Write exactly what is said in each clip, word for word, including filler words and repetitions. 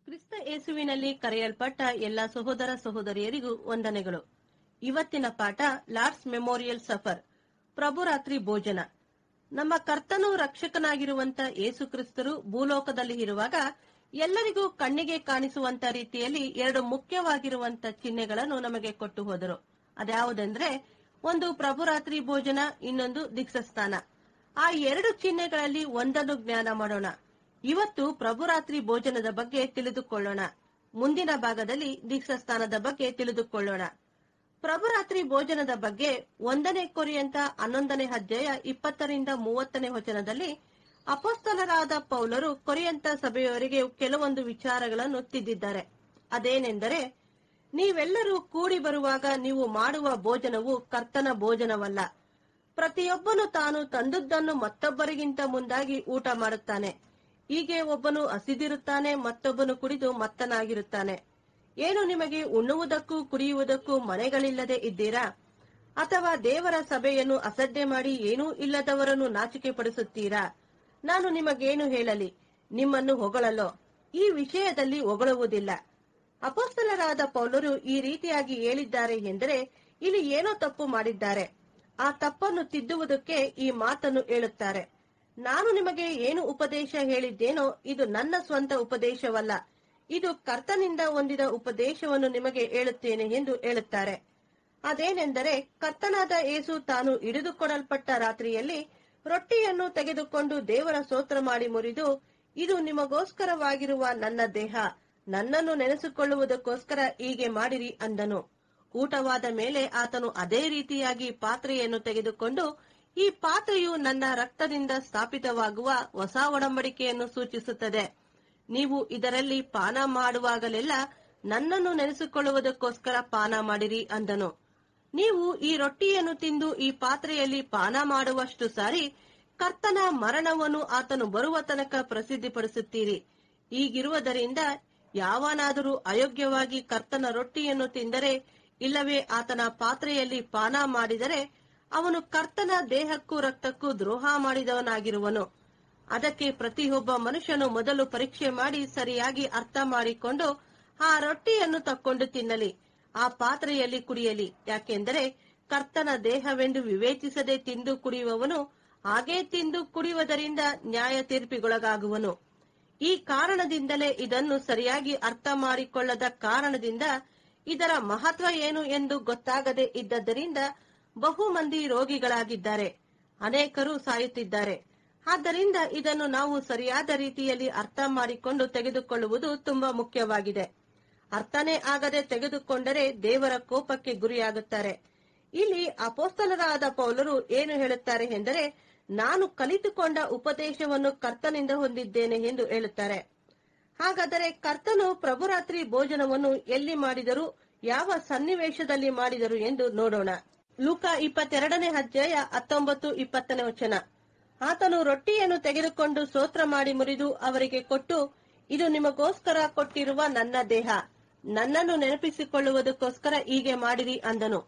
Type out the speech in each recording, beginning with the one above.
ಕ್ರಿಸ್ತ ಯೇಸುವಿನಲ್ಲಿ ಕರೆಯಲ್ಪಟ್ಟ ಎಲ್ಲ ಸಹೋದರ ಸಹೋದರಿಯರಿಗೂ ವಂದನೆಗಳು. ಇವತ್ತಿನ ಪಾಠ ಲಾರ್ಡ್ಸ್ ಮೆಮೋರಿಯಲ್ ಸಫರ್, ಪ್ರಭುರಾತ್ರಿ ಭೋಜನ. ನಮ್ಮ ಕರ್ತನೂ ರಕ್ಷಕನಾಗಿರುವಂತ ಯೇಸು ಕ್ರಿಸ್ತರು ಭೂಲೋಕದಲ್ಲಿ ಇರುವಾಗ ಎಲ್ಲರಿಗೂ ಕಣ್ಣಿಗೆ ಕಾಣಿಸುವಂತ ರೀತಿಯಲ್ಲಿ ಎರಡು ಮುಖ್ಯವಾಗಿರುವಂತ ಚಿಹ್ನೆಗಳನ್ನು ನಮಗೆ ಕೊಟ್ಟು ಹೋದರು. ಅದ್ಯಾವುದೆಂದ್ರೆ, ಒಂದು ಪ್ರಭುರಾತ್ರಿ ಭೋಜನ, ಇನ್ನೊಂದು ದೀಕ್ಷಾಸ್ನಾನ. ಆ ಎರಡು ಚಿಹ್ನೆಗಳಲ್ಲಿ ಒಂದನ್ನು ಜ್ಞಾನ ಮಾಡೋಣ. ಇವತ್ತು ಪ್ರಭುರಾತ್ರಿ ಭೋಜನದ ಬಗ್ಗೆ ತಿಳಿದುಕೊಳ್ಳೋಣ. ಮುಂದಿನ ಭಾಗದಲ್ಲಿ ದೀಕ್ಷಾಸ್ನಾನದ ಬಗ್ಗೆ ತಿಳಿದುಕೊಳ್ಳೋಣ. ಪ್ರಭುರಾತ್ರಿ ಭೋಜನದ ಬಗ್ಗೆ ಒಂದನೇ ಕೊರಿಂಥ ಹನ್ನೊಂದನೇ ಅಧ್ಯಾಯ ಇಪ್ಪತ್ತರಿಂದ ಮೂವತ್ತನೇ ವಚನದಲ್ಲಿ ಅಪೊಸ್ತಲರಾದ ಪೌಲರು ಕೊರಿಂಥ ಸಭೆಯವರಿಗೆ ಕೆಲವೊಂದು ವಿಚಾರಗಳನ್ನು ತಿದ್ದಿದ್ದಾರೆ. ಅದೇನೆಂದರೆ, ನೀವೆಲ್ಲರೂ ಕೂಡಿ ಬರುವಾಗ ನೀವು ಮಾಡುವ ಭೋಜನವು ಕರ್ತನ ಭೋಜನವಲ್ಲ. ಪ್ರತಿಯೊಬ್ಬನು ತಾನು ತಂದದ್ದನ್ನು ಮತ್ತೊಬ್ಬರಿಗಿಂತ ಮುಂದಾಗಿ ಊಟ ಮಾಡುತ್ತಾನೆ. ಹೀಗೆ ಒಬ್ಬನು ಹಸಿದಿರುತ್ತಾನೆ, ಮತ್ತೊಬ್ಬನು ಕುಡಿದು ಮತ್ತನಾಗಿರುತ್ತಾನೆ. ಏನು ನಿಮಗೆ ಉಣ್ಣುವುದಕ್ಕೂ ಕುಡಿಯುವುದಕ್ಕೂ ಮನೆಗಳಿಲ್ಲದೆ ಇದ್ದೀರಾ? ಅಥವಾ ದೇವರ ಸಭೆಯನ್ನು ಅಸಡ್ಡೆ ಮಾಡಿ ಏನೂ ಇಲ್ಲದವರನ್ನು ನಾಚಿಕೆ ಪಡಿಸುತ್ತೀರಾ? ನಾನು ನಿಮಗೇನು ಹೇಳಲಿ? ನಿಮ್ಮನ್ನು ಹೊಗಳಲೋ? ಈ ವಿಷಯದಲ್ಲಿ ಹೊಗಳುವುದಿಲ್ಲ. ಅಪೊಸ್ತಲರಾದ ಪೌಲರು ಈ ರೀತಿಯಾಗಿ ಹೇಳಿದ್ದಾರೆ ಎಂದರೆ ಇಲ್ಲಿ ಏನೋ ತಪ್ಪು ಮಾಡಿದ್ದಾರೆ. ಆ ತಪ್ಪನ್ನು ತಿದ್ದುವುದಕ್ಕೆ ಈ ಮಾತನ್ನು ಹೇಳುತ್ತಾರೆ. ನಾನು ನಿಮಗೆ ಏನು ಉಪದೇಶ ಹೇಳಿದ್ದೇನೋ ಇದು ನನ್ನ ಸ್ವಂತ ಉಪದೇಶವಲ್ಲ, ಇದು ಕರ್ತನಿಂದ ಹೊಂದಿದ ಉಪದೇಶವನ್ನು ನಿಮಗೆ ಹೇಳುತ್ತೇನೆ ಎಂದು ಹೇಳುತ್ತಾರೆ. ಅದೇನೆಂದರೆ, ಕರ್ತನಾದ ಯೇಸು ತಾನು ಹಿಡಿದುಕೊಡಲ್ಪಟ್ಟ ರಾತ್ರಿಯಲ್ಲಿ ರೊಟ್ಟಿಯನ್ನು ತೆಗೆದುಕೊಂಡು ದೇವರ ಸ್ತೋತ್ರ ಮಾಡಿ ಮುರಿದು, ಇದು ನಿಮಗೋಸ್ಕರವಾಗಿರುವ ನನ್ನ ದೇಹ, ನನ್ನನ್ನು ನೆನೆಸಿಕೊಳ್ಳುವುದಕ್ಕೋಸ್ಕರ ಹೀಗೆ ಮಾಡಿರಿ ಅಂದನು. ಊಟವಾದ ಮೇಲೆ ಆತನು ಅದೇ ರೀತಿಯಾಗಿ ಪಾತ್ರೆಯನ್ನು ತೆಗೆದುಕೊಂಡು, ಈ ಪಾತ್ರೆಯು ನನ್ನ ರಕ್ತದಿಂದ ಸ್ಥಾಪಿತವಾಗುವ ಹೊಸ ಒಡಂಬಡಿಕೆಯನ್ನು ಸೂಚಿಸುತ್ತದೆ. ನೀವು ಇದರಲ್ಲಿ ಪಾನ ಮಾಡುವಾಗಲೆಲ್ಲ ನನ್ನನ್ನು ನೆನೆಸಿಕೊಳ್ಳುವುದಕ್ಕೋಸ್ಕರ ಪಾನ ಮಾಡಿರಿ ಅಂದನು. ನೀವು ಈ ರೊಟ್ಟಿಯನ್ನು ತಿಂದು ಈ ಪಾತ್ರೆಯಲ್ಲಿ ಪಾನ ಮಾಡುವಷ್ಟು ಸಾರಿ ಕರ್ತನ ಮರಣವನ್ನು ಆತನು ಬರುವ ತನಕ ಪ್ರಸಿದ್ಧಿಪಡಿಸುತ್ತೀರಿ. ಹೀಗಿರುವುದರಿಂದ ಯಾವನಾದರೂ ಅಯೋಗ್ಯವಾಗಿ ಕರ್ತನ ರೊಟ್ಟಿಯನ್ನು ತಿಂದರೆ, ಇಲ್ಲವೇ ಆತನ ಪಾತ್ರೆಯಲ್ಲಿ ಪಾನ ಮಾಡಿದರೆ, ಅವನು ಕರ್ತನ ದೇಹಕ್ಕೂ ರಕ್ತಕ್ಕೂ ದ್ರೋಹ ಮಾಡಿದವನಾಗಿರುವನು. ಅದಕ್ಕೆ ಪ್ರತಿಯೊಬ್ಬ ಮನುಷ್ಯನು ಮೊದಲು ಪರೀಕ್ಷೆ ಮಾಡಿ ಸರಿಯಾಗಿ ಅರ್ಥ ಮಾಡಿಕೊಂಡು ಆ ರೊಟ್ಟಿಯನ್ನು ತಕ್ಕೊಂಡು ತಿನ್ನಲಿ, ಆ ಪಾತ್ರೆಯಲ್ಲಿ ಕುಡಿಯಲಿ. ಯಾಕೆಂದರೆ ಕರ್ತನ ದೇಹವೆಂದು ವಿವೇಚಿಸದೆ ತಿಂದು ಕುಡಿಯುವವನು ಹಾಗೇ ತಿಂದು ಕುಡಿಯುವುದರಿಂದ ನ್ಯಾಯ ತೀರ್ಪಿಗೊಳಗಾಗುವನು. ಈ ಕಾರಣದಿಂದಲೇ ಇದನ್ನು ಸರಿಯಾಗಿ ಅರ್ಥ ಮಾಡಿಕೊಳ್ಳದ ಕಾರಣದಿಂದ ಇದರ ಮಹತ್ವ ಏನು ಎಂದು ಗೊತ್ತಾಗದೆ ಇದ್ದದರಿಂದ ಬಹು ಮಂದಿ ರೋಗಿಗಳಾಗಿದ್ದಾರೆ, ಅನೇಕರು ಸಾಯುತ್ತಿದ್ದಾರೆ. ಆದ್ದರಿಂದ ಇದನ್ನು ನಾವು ಸರಿಯಾದ ರೀತಿಯಲ್ಲಿ ಅರ್ಥ ಮಾಡಿಕೊಂಡು ತೆಗೆದುಕೊಳ್ಳುವುದು ತುಂಬಾ ಮುಖ್ಯವಾಗಿದೆ. ಅರ್ಥನೇ ಆಗದೆ ತೆಗೆದುಕೊಂಡರೆ ದೇವರ ಕೋಪಕ್ಕೆ ಗುರಿಯಾಗುತ್ತಾರೆ. ಇಲ್ಲಿ ಅಪೊಸ್ತಲರಾದ ಪೌಲರು ಏನು ಹೇಳುತ್ತಾರೆ ಎಂದರೆ, ನಾನು ಕಲಿತುಕೊಂಡ ಉಪದೇಶವನ್ನು ಕರ್ತನಿಂದ ಹೊಂದಿದ್ದೇನೆ ಎಂದು ಹೇಳುತ್ತಾರೆ. ಹಾಗಾದರೆ ಕರ್ತನು ಪ್ರಭುರಾತ್ರಿ ಭೋಜನವನ್ನು ಎಲ್ಲಿ ಮಾಡಿದರು, ಯಾವ ಸನ್ನಿವೇಶದಲ್ಲಿ ಮಾಡಿದರು ಎಂದು ನೋಡೋಣ. ಲೂಕ ಇಪ್ಪತ್ತೆರಡನೇ ಅಧ್ಯಾಯ ಹತ್ತೊಂಬತ್ತು ಇಪ್ಪತ್ತನೇ ವಚನ. ಆತನು ರೊಟ್ಟಿಯನ್ನು ತೆಗೆದುಕೊಂಡು ಸ್ತೋತ್ರ ಮಾಡಿ ಮುರಿದು ಅವರಿಗೆ ಕೊಟ್ಟು, ಇದು ನಿಮಗೋಸ್ಕರ ಕೊಟ್ಟಿರುವ ನನ್ನ ದೇಹ, ನನ್ನನ್ನು ನೆನಪಿಸಿಕೊಳ್ಳುವುದಕ್ಕೋಸ್ಕರ ಹೀಗೆ ಮಾಡಿರಿ ಅಂದನು.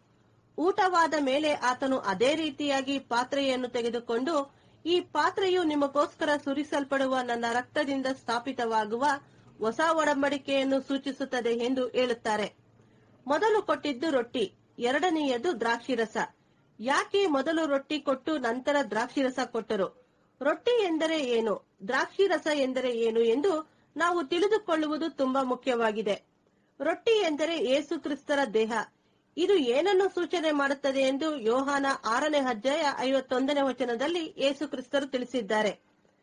ಊಟವಾದ ಮೇಲೆ ಆತನು ಅದೇ ರೀತಿಯಾಗಿ ಪಾತ್ರೆಯನ್ನು ತೆಗೆದುಕೊಂಡು, ಈ ಪಾತ್ರೆಯು ನಿಮಗೋಸ್ಕರ ಸುರಿಸಲ್ಪಡುವ ನನ್ನ ರಕ್ತದಿಂದ ಸ್ಥಾಪಿತವಾಗುವ ಹೊಸ ಒಡಂಬಡಿಕೆಯನ್ನು ಸೂಚಿಸುತ್ತದೆ ಎಂದು ಹೇಳುತ್ತಾರೆ. ಮೊದಲು ಕೊಟ್ಟಿದ್ದು ರೊಟ್ಟಿ, ಎರಡನೆಯದು ದ್ರಾಕ್ಷಿರಸ. ಯಾಕೆ ಮೊದಲು ರೊಟ್ಟಿ ಕೊಟ್ಟು ನಂತರ ದ್ರಾಕ್ಷಿರಸ ಕೊಟ್ಟರು? ರೊಟ್ಟಿ ಎಂದರೆ ಏನು, ದ್ರಾಕ್ಷಿರಸ ಎಂದರೆ ಏನು ಎಂದು ನಾವು ತಿಳಿದುಕೊಳ್ಳುವುದು ತುಂಬಾ ಮುಖ್ಯವಾಗಿದೆ. ರೊಟ್ಟಿ ಎಂದರೆ ಯೇಸು ಕ್ರಿಸ್ತರ ದೇಹ. ಇದು ಏನನ್ನು ಸೂಚನೆ ಮಾಡುತ್ತದೆ ಎಂದು ಯೋಹಾನ ಆರನೇ ಅಧ್ಯಾಯ ಐವತ್ತೊಂದನೇ ವಚನದಲ್ಲಿ ಯೇಸು ಕ್ರಿಸ್ತರು ತಿಳಿಸಿದ್ದಾರೆ.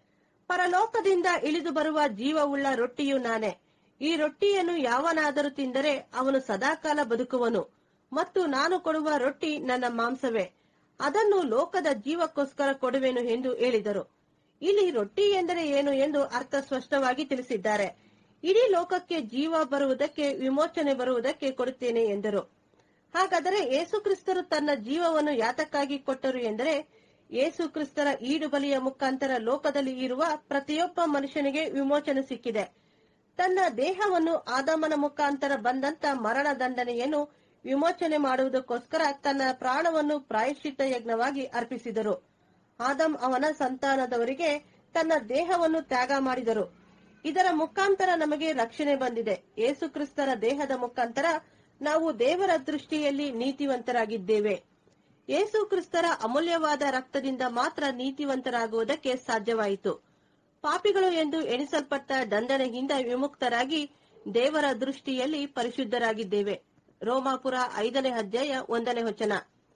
ಪರಲೋಕದಿಂದ ಇಳಿದು ಬರುವ ಜೀವವುಳ್ಳ ರೊಟ್ಟಿಯು ನಾನೇ. ಈ ರೊಟ್ಟಿಯನ್ನು ಯಾವನಾದರೂ ತಿಂದರೆ ಅವನು ಸದಾಕಾಲ ಬದುಕುವನು, ಮತ್ತು ನಾನು ಕೊಡುವ ರೊಟ್ಟಿ ನನ್ನ ಮಾಂಸವೇ, ಅದನ್ನು ಲೋಕದ ಜೀವಕ್ಕೋಸ್ಕರ ಕೊಡುವೆನು ಎಂದು ಹೇಳಿದರು. ಇಲ್ಲಿ ರೊಟ್ಟಿ ಎಂದರೆ ಏನು ಎಂದು ಅರ್ಥ ಸ್ಪಷ್ಟವಾಗಿ ತಿಳಿಸಿದ್ದಾರೆ. ಇಡೀ ಲೋಕಕ್ಕೆ ಜೀವ ಬರುವುದಕ್ಕೆ, ವಿಮೋಚನೆ ಬರುವುದಕ್ಕೆ ಕೊಡುತ್ತೇನೆ ಎಂದರು. ಹಾಗಾದರೆ ಯೇಸು ಕ್ರಿಸ್ತರು ತನ್ನ ಜೀವವನ್ನು ಯಾತಕ್ಕಾಗಿ ಕೊಟ್ಟರು ಎಂದರೆ, ಯೇಸು ಕ್ರಿಸ್ತರ ಈಡುಬಲಿಯ ಮುಖಾಂತರ ಲೋಕದಲ್ಲಿ ಇರುವ ಪ್ರತಿಯೊಬ್ಬ ಮನುಷ್ಯನಿಗೆ ವಿಮೋಚನೆ ಸಿಕ್ಕಿದೆ. ತನ್ನ ದೇಹವನ್ನು ಆದಾಮನ ಮುಖಾಂತರ ಬಂದಂತ ಮರಣ ದಂಡನೆಯನ್ನು ವಿಮೋಚನೆ ಮಾಡುವುದಕ್ಕೋಸ್ಕರ ತನ್ನ ಪ್ರಾಣವನ್ನು ಪ್ರಾಯಶ್ಚಿತ್ತ ಯಜ್ಞವಾಗಿ ಅರ್ಪಿಸಿದರು. ಆದಮ್ ಅವನ ಸಂತಾನದವರಿಗೆ ತನ್ನ ದೇಹವನ್ನು ತ್ಯಾಗ ಮಾಡಿದರು. ಇದರ ಮುಖಾಂತರ ನಮಗೆ ರಕ್ಷಣೆ ಬಂದಿದೆ. ಯೇಸು ಕ್ರಿಸ್ತರ ದೇಹದ ಮುಖಾಂತರ ನಾವು ದೇವರ ದೃಷ್ಟಿಯಲ್ಲಿ ನೀತಿವಂತರಾಗಿದ್ದೇವೆ. ಯೇಸು ಕ್ರಿಸ್ತರ ಅಮೂಲ್ಯವಾದ ರಕ್ತದಿಂದ ಮಾತ್ರ ನೀತಿವಂತರಾಗುವುದಕ್ಕೆ ಸಾಧ್ಯವಾಯಿತು. ಪಾಪಿಗಳು ಎಂದು ಎಣಿಸಲ್ಪಟ್ಟ ದಂಡನೆಯಿಂದ ವಿಮುಕ್ತರಾಗಿ ದೇವರ ದೃಷ್ಟಿಯಲ್ಲಿ ಪರಿಶುದ್ಧರಾಗಿದ್ದೇವೆ. ರೋಮಾಪುರ ಐದನೇ ಅಧ್ಯಾಯ ಒಂದನೇ ವಚನ.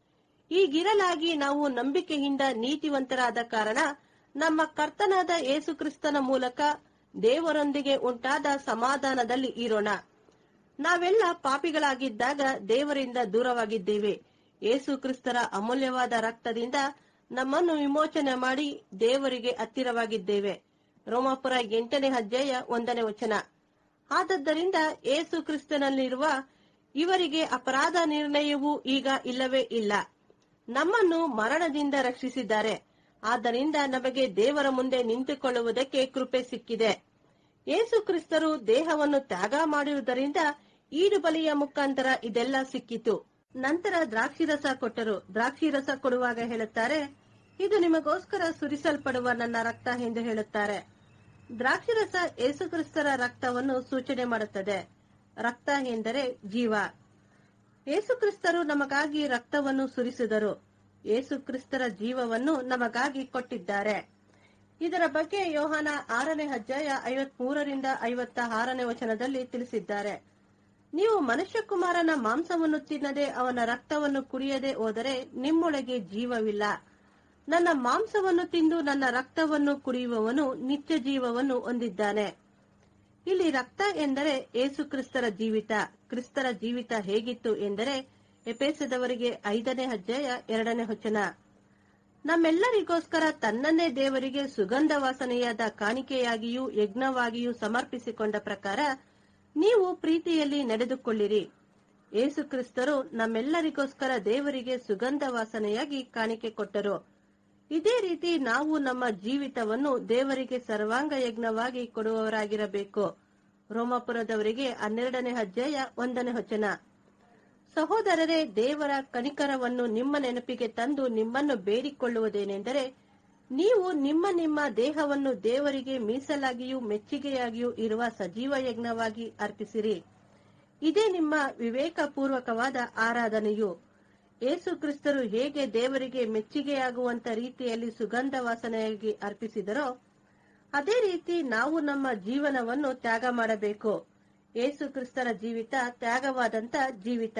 ಈಗಿರಲಾಗಿ ನಾವು ನಂಬಿಕೆಯಿಂದ ನೀತಿವಂತರಾದ ಕಾರಣ ನಮ್ಮ ಕರ್ತನಾದ ಯೇಸು ಕ್ರಿಸ್ತನ ಮೂಲಕ ದೇವರೊಂದಿಗೆ ಉಂಟಾದ ಸಮಾಧಾನದಲ್ಲಿ ಇರೋಣ. ನಾವೆಲ್ಲ ಪಾಪಿಗಳಾಗಿದ್ದಾಗ ದೇವರಿಂದ ದೂರವಾಗಿದ್ದೇವೆ. ಯೇಸು ಕ್ರಿಸ್ತರ ಅಮೂಲ್ಯವಾದ ರಕ್ತದಿಂದ ನಮ್ಮನ್ನು ವಿಮೋಚನೆ ಮಾಡಿ ದೇವರಿಗೆ ಹತ್ತಿರವಾಗಿದ್ದೇವೆ. ರೋಮಾಪುರ ಎಂಟನೇ ಅಧ್ಯಾಯ ಒಂದನೇ ವಚನ. ಆದದ್ದರಿಂದ ಯೇಸು ಕ್ರಿಸ್ತನಲ್ಲಿರುವ ಇವರಿಗೆ ಅಪರಾಧ ನಿರ್ಣಯವೂ ಈಗ ಇಲ್ಲವೇ ಇಲ್ಲ. ನಮ್ಮನ್ನು ಮರಣದಿಂದ ರಕ್ಷಿಸಿದ್ದಾರೆ. ಆದ್ದರಿಂದ ನಮಗೆ ದೇವರ ಮುಂದೆ ನಿಂತುಕೊಳ್ಳುವುದಕ್ಕೆ ಕೃಪೆ ಸಿಕ್ಕಿದೆ. ಯೇಸು ಕ್ರಿಸ್ತರು ದೇಹವನ್ನು ತ್ಯಾಗ ಮಾಡಿರುವುದರಿಂದ ಈಡು ಬಲಿಯ ಮುಖಾಂತರ ಇದೆಲ್ಲ ಸಿಕ್ಕಿತು. ನಂತರ ದ್ರಾಕ್ಷಿರಸ ಕೊಟ್ಟರು. ದ್ರಾಕ್ಷಿರಸ ಕೊಡುವಾಗ ಹೇಳುತ್ತಾರೆ, ಇದು ನಿಮಗೋಸ್ಕರ ಸುರಿಸಲ್ಪಡುವ ನನ್ನ ರಕ್ತ ಎಂದು ಹೇಳುತ್ತಾರೆ. ದ್ರಾಕ್ಷಿರಸ ಯೇಸು ಕ್ರಿಸ್ತರ ರಕ್ತವನ್ನು ಸೂಚನೆ ಮಾಡುತ್ತದೆ. ರಕ್ತ ಎಂದರೆ ಜೀವ. ಯೇಸು ಕ್ರಿಸ್ತರು ನಮಗಾಗಿ ರಕ್ತವನ್ನು ಸುರಿಸಿದರು. ಯೇಸು ಕ್ರಿಸ್ತರ ಜೀವವನ್ನು ನಮಗಾಗಿ ಕೊಟ್ಟಿದ್ದಾರೆ. ಇದರ ಬಗ್ಗೆ ಯೋಹಾನ ಆರನೇ ಅಧ್ಯಾಯ ಐವತ್ ಮೂರರಿಂದ ಐವತ್ತ ಆರನೇ ವಚನದಲ್ಲಿ ತಿಳಿಸಿದ್ದಾರೆ. ನೀವು ಮನುಷ್ಯಕುಮಾರನ ಮಾಂಸವನ್ನು ತಿನ್ನದೆ ಅವನ ರಕ್ತವನ್ನು ಕುಡಿಯದೆ ಹೋದರೆ ನಿಮ್ಮೊಳಗೆ ಜೀವವಿಲ್ಲ. ನನ್ನ ಮಾಂಸವನ್ನು ತಿಂದು ನನ್ನ ರಕ್ತವನ್ನು ಕುಡಿಯುವವನು ನಿತ್ಯ ಜೀವವನ್ನು ಹೊಂದಿದ್ದಾನೆ. ಇಲ್ಲಿ ರಕ್ತ ಎಂದರೆ ಯೇಸು ಕ್ರಿಸ್ತರ ಜೀವಿತ. ಕ್ರಿಸ್ತರ ಜೀವಿತ ಹೇಗಿತ್ತು ಎಂದರೆ ಎಫೆಸದವರಿಗೆ ಐದನೇ ಅಧ್ಯಾಯ ಎರಡನೇ ವಚನ. ನಮ್ಮೆಲ್ಲರಿಗೋಸ್ಕರ ತನ್ನನ್ನೇ ದೇವರಿಗೆ ಸುಗಂಧ ವಾಸನೆಯಾದ ಕಾಣಿಕೆಯಾಗಿಯೂ ಯಜ್ಞವಾಗಿಯೂ ಸಮರ್ಪಿಸಿಕೊಂಡ ಪ್ರಕಾರ ನೀವು ಪ್ರೀತಿಯಲ್ಲಿ ನಡೆದುಕೊಳ್ಳಿರಿ. ಯೇಸು ಕ್ರಿಸ್ತರು ನಮ್ಮೆಲ್ಲರಿಗೋಸ್ಕರ ದೇವರಿಗೆ ಸುಗಂಧ ವಾಸನೆಯಾಗಿ ಕಾಣಿಕೆ ಕೊಟ್ಟರು. ಇದೇ ರೀತಿ ನಾವು ನಮ್ಮ ಜೀವಿತವನ್ನು ದೇವರಿಗೆ ಸರ್ವಾಂಗ ಯಜ್ಞವಾಗಿ ಕೊಡುವವರಾಗಿರಬೇಕು. ರೋಮಾಪುರದವರಿಗೆ ಹನ್ನೆರಡನೇ ಅಧ್ಯಾಯ ಒಂದನೇ ವಚನ. ಸಹೋದರರೇ, ದೇವರ ಕನಿಕರವನ್ನು ನಿಮ್ಮ ನೆನಪಿಗೆ ತಂದು ನಿಮ್ಮನ್ನು ಬೇಡಿಕೊಳ್ಳುವುದೇನೆಂದರೆ, ನೀವು ನಿಮ್ಮ ನಿಮ್ಮ ದೇಹವನ್ನು ದೇವರಿಗೆ ಮೀಸಲಾಗಿಯೂ ಮೆಚ್ಚುಗೆಯಾಗಿಯೂ ಇರುವ ಸಜೀವ ಯಜ್ಞವಾಗಿ ಅರ್ಪಿಸಿರಿ. ಇದೇ ನಿಮ್ಮ ವಿವೇಕಪೂರ್ವಕವಾದ ಆರಾಧನೆಯು. ಯೇಸು ಕ್ರಿಸ್ತರು ಹೇಗೆ ದೇವರಿಗೆ ಮೆಚ್ಚುಗೆಯಾಗುವಂತ ರೀತಿಯಲ್ಲಿ ಸುಗಂಧ ವಾಸನೆಯಾಗಿ ಅರ್ಪಿಸಿದರೋ ಅದೇ ರೀತಿ ನಾವು ನಮ್ಮ ಜೀವನವನ್ನು ತ್ಯಾಗ ಮಾಡಬೇಕು. ಯೇಸು ಕ್ರಿಸ್ತರ ಜೀವಿತ ತ್ಯಾಗವಾದಂತ ಜೀವಿತ.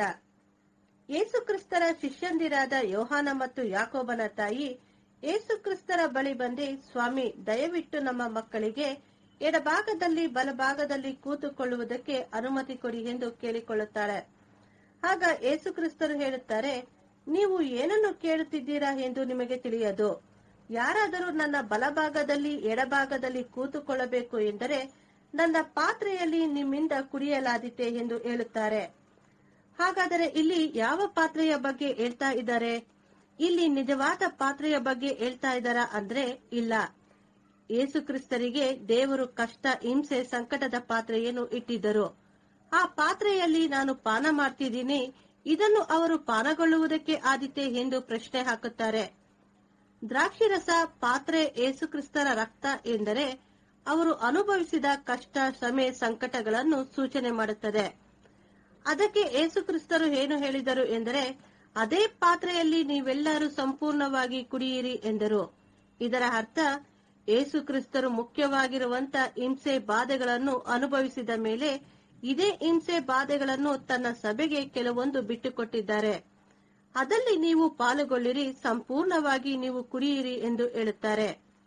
ಯೇಸು ಕ್ರಿಸ್ತರ ಶಿಷ್ಯಂದಿರಾದ ಯೋಹಾನ ಮತ್ತು ಯಾಕೋಬನ ತಾಯಿ ಯೇಸು ಕ್ರಿಸ್ತರ ಬಳಿ ಬಂದು, ಸ್ವಾಮಿ, ದಯವಿಟ್ಟು ನಮ್ಮ ಮಕ್ಕಳಿಗೆ ಎಡಭಾಗದಲ್ಲಿ ಬಲಭಾಗದಲ್ಲಿ ಕೂತುಕೊಳ್ಳುವುದಕ್ಕೆ ಅನುಮತಿ ಕೊಡಿ ಎಂದು ಕೇಳಿಕೊಳ್ಳುತ್ತಾಳೆ. ಆಗ ಯೇಸು ಕ್ರಿಸ್ತರು ಹೇಳುತ್ತಾರೆ, ನೀವು ಏನನ್ನು ಕೇಳುತ್ತಿದ್ದೀರಾ ಎಂದು ನಿಮಗೆ ತಿಳಿಯದು. ಯಾರಾದರೂ ನನ್ನ ಬಲಭಾಗದಲ್ಲಿ ಎಡಭಾಗದಲ್ಲಿ ಕೂತುಕೊಳ್ಳಬೇಕು ಎಂದರೆ ನನ್ನ ಪಾತ್ರೆಯಲ್ಲಿ ನಿಮ್ಮಿಂದ ಕುಡಿಯಲಾದೀತೆ ಎಂದು ಹೇಳುತ್ತಾರೆ. ಹಾಗಾದರೆ ಇಲ್ಲಿ ಯಾವ ಪಾತ್ರೆಯ ಬಗ್ಗೆ ಹೇಳ್ತಾ ಇದ್ದಾರೆ? ಇಲ್ಲಿ ನಿಜವಾದ ಪಾತ್ರೆಯ ಬಗ್ಗೆ ಹೇಳ್ತಾ ಇದ್ದಾರಾ ಅಂದ್ರೆ ಇಲ್ಲ. ಯೇಸು ಕ್ರಿಸ್ತರಿಗೆ ದೇವರು ಕಷ್ಟ, ಹಿಂಸೆ, ಸಂಕಟದ ಪಾತ್ರೆಯನ್ನು ಇಟ್ಟಿದ್ದರು. ಆ ಪಾತ್ರೆಯಲ್ಲಿ ನಾನು ಪಾನ ಮಾಡ್ತಿದ್ದೀನಿ, ಇದನ್ನು ಅವರು ಪಾನಗೊಳ್ಳುವುದಕ್ಕೆ ಆದೀತೆ ಎಂದು ಪ್ರಶ್ನೆ ಹಾಕುತ್ತಾರೆ. ದ್ರಾಕ್ಷಿರಸ ಪಾತ್ರೆ ಯೇಸು ಕ್ರಿಸ್ತರ ರಕ್ತ ಎಂದರೆ ಅವರು ಅನುಭವಿಸಿದ ಕಷ್ಟ, ಶ್ರಮೆ, ಸಂಕಟಗಳನ್ನು ಸೂಚನೆ ಮಾಡುತ್ತದೆ. ಅದಕ್ಕೆ ಯೇಸು ಕ್ರಿಸ್ತರು ಏನು ಹೇಳಿದರು ಎಂದರೆ, ಅದೇ ಪಾತ್ರೆಯಲ್ಲಿ ನೀವೆಲ್ಲರೂ ಸಂಪೂರ್ಣವಾಗಿ ಕುಡಿಯಿರಿ ಎಂದರು. ಇದರ ಅರ್ಥ, ಯೇಸು ಕ್ರಿಸ್ತರು ಮುಖ್ಯವಾಗಿರುವಂತ ಹಿಂಸೆ ಬಾಧೆಗಳನ್ನು ಅನುಭವಿಸಿದ ಮೇಲೆ ಇದೇ ಹಿಂಸೆ ಬಾಧೆಗಳನ್ನು ತನ್ನ ಸಭೆಗೆ ಕೆಲವೊಂದು ಬಿಟ್ಟುಕೊಟ್ಟಿದ್ದಾರೆ. ಅದಲ್ಲಿ ನೀವು ಪಾಲುಗೊಳ್ಳಿರಿ, ಸಂಪೂರ್ಣವಾಗಿ ನೀವು ಕುಡಿಯಿರಿ ಎಂದು ಹೇಳುತ್ತಾರೆ.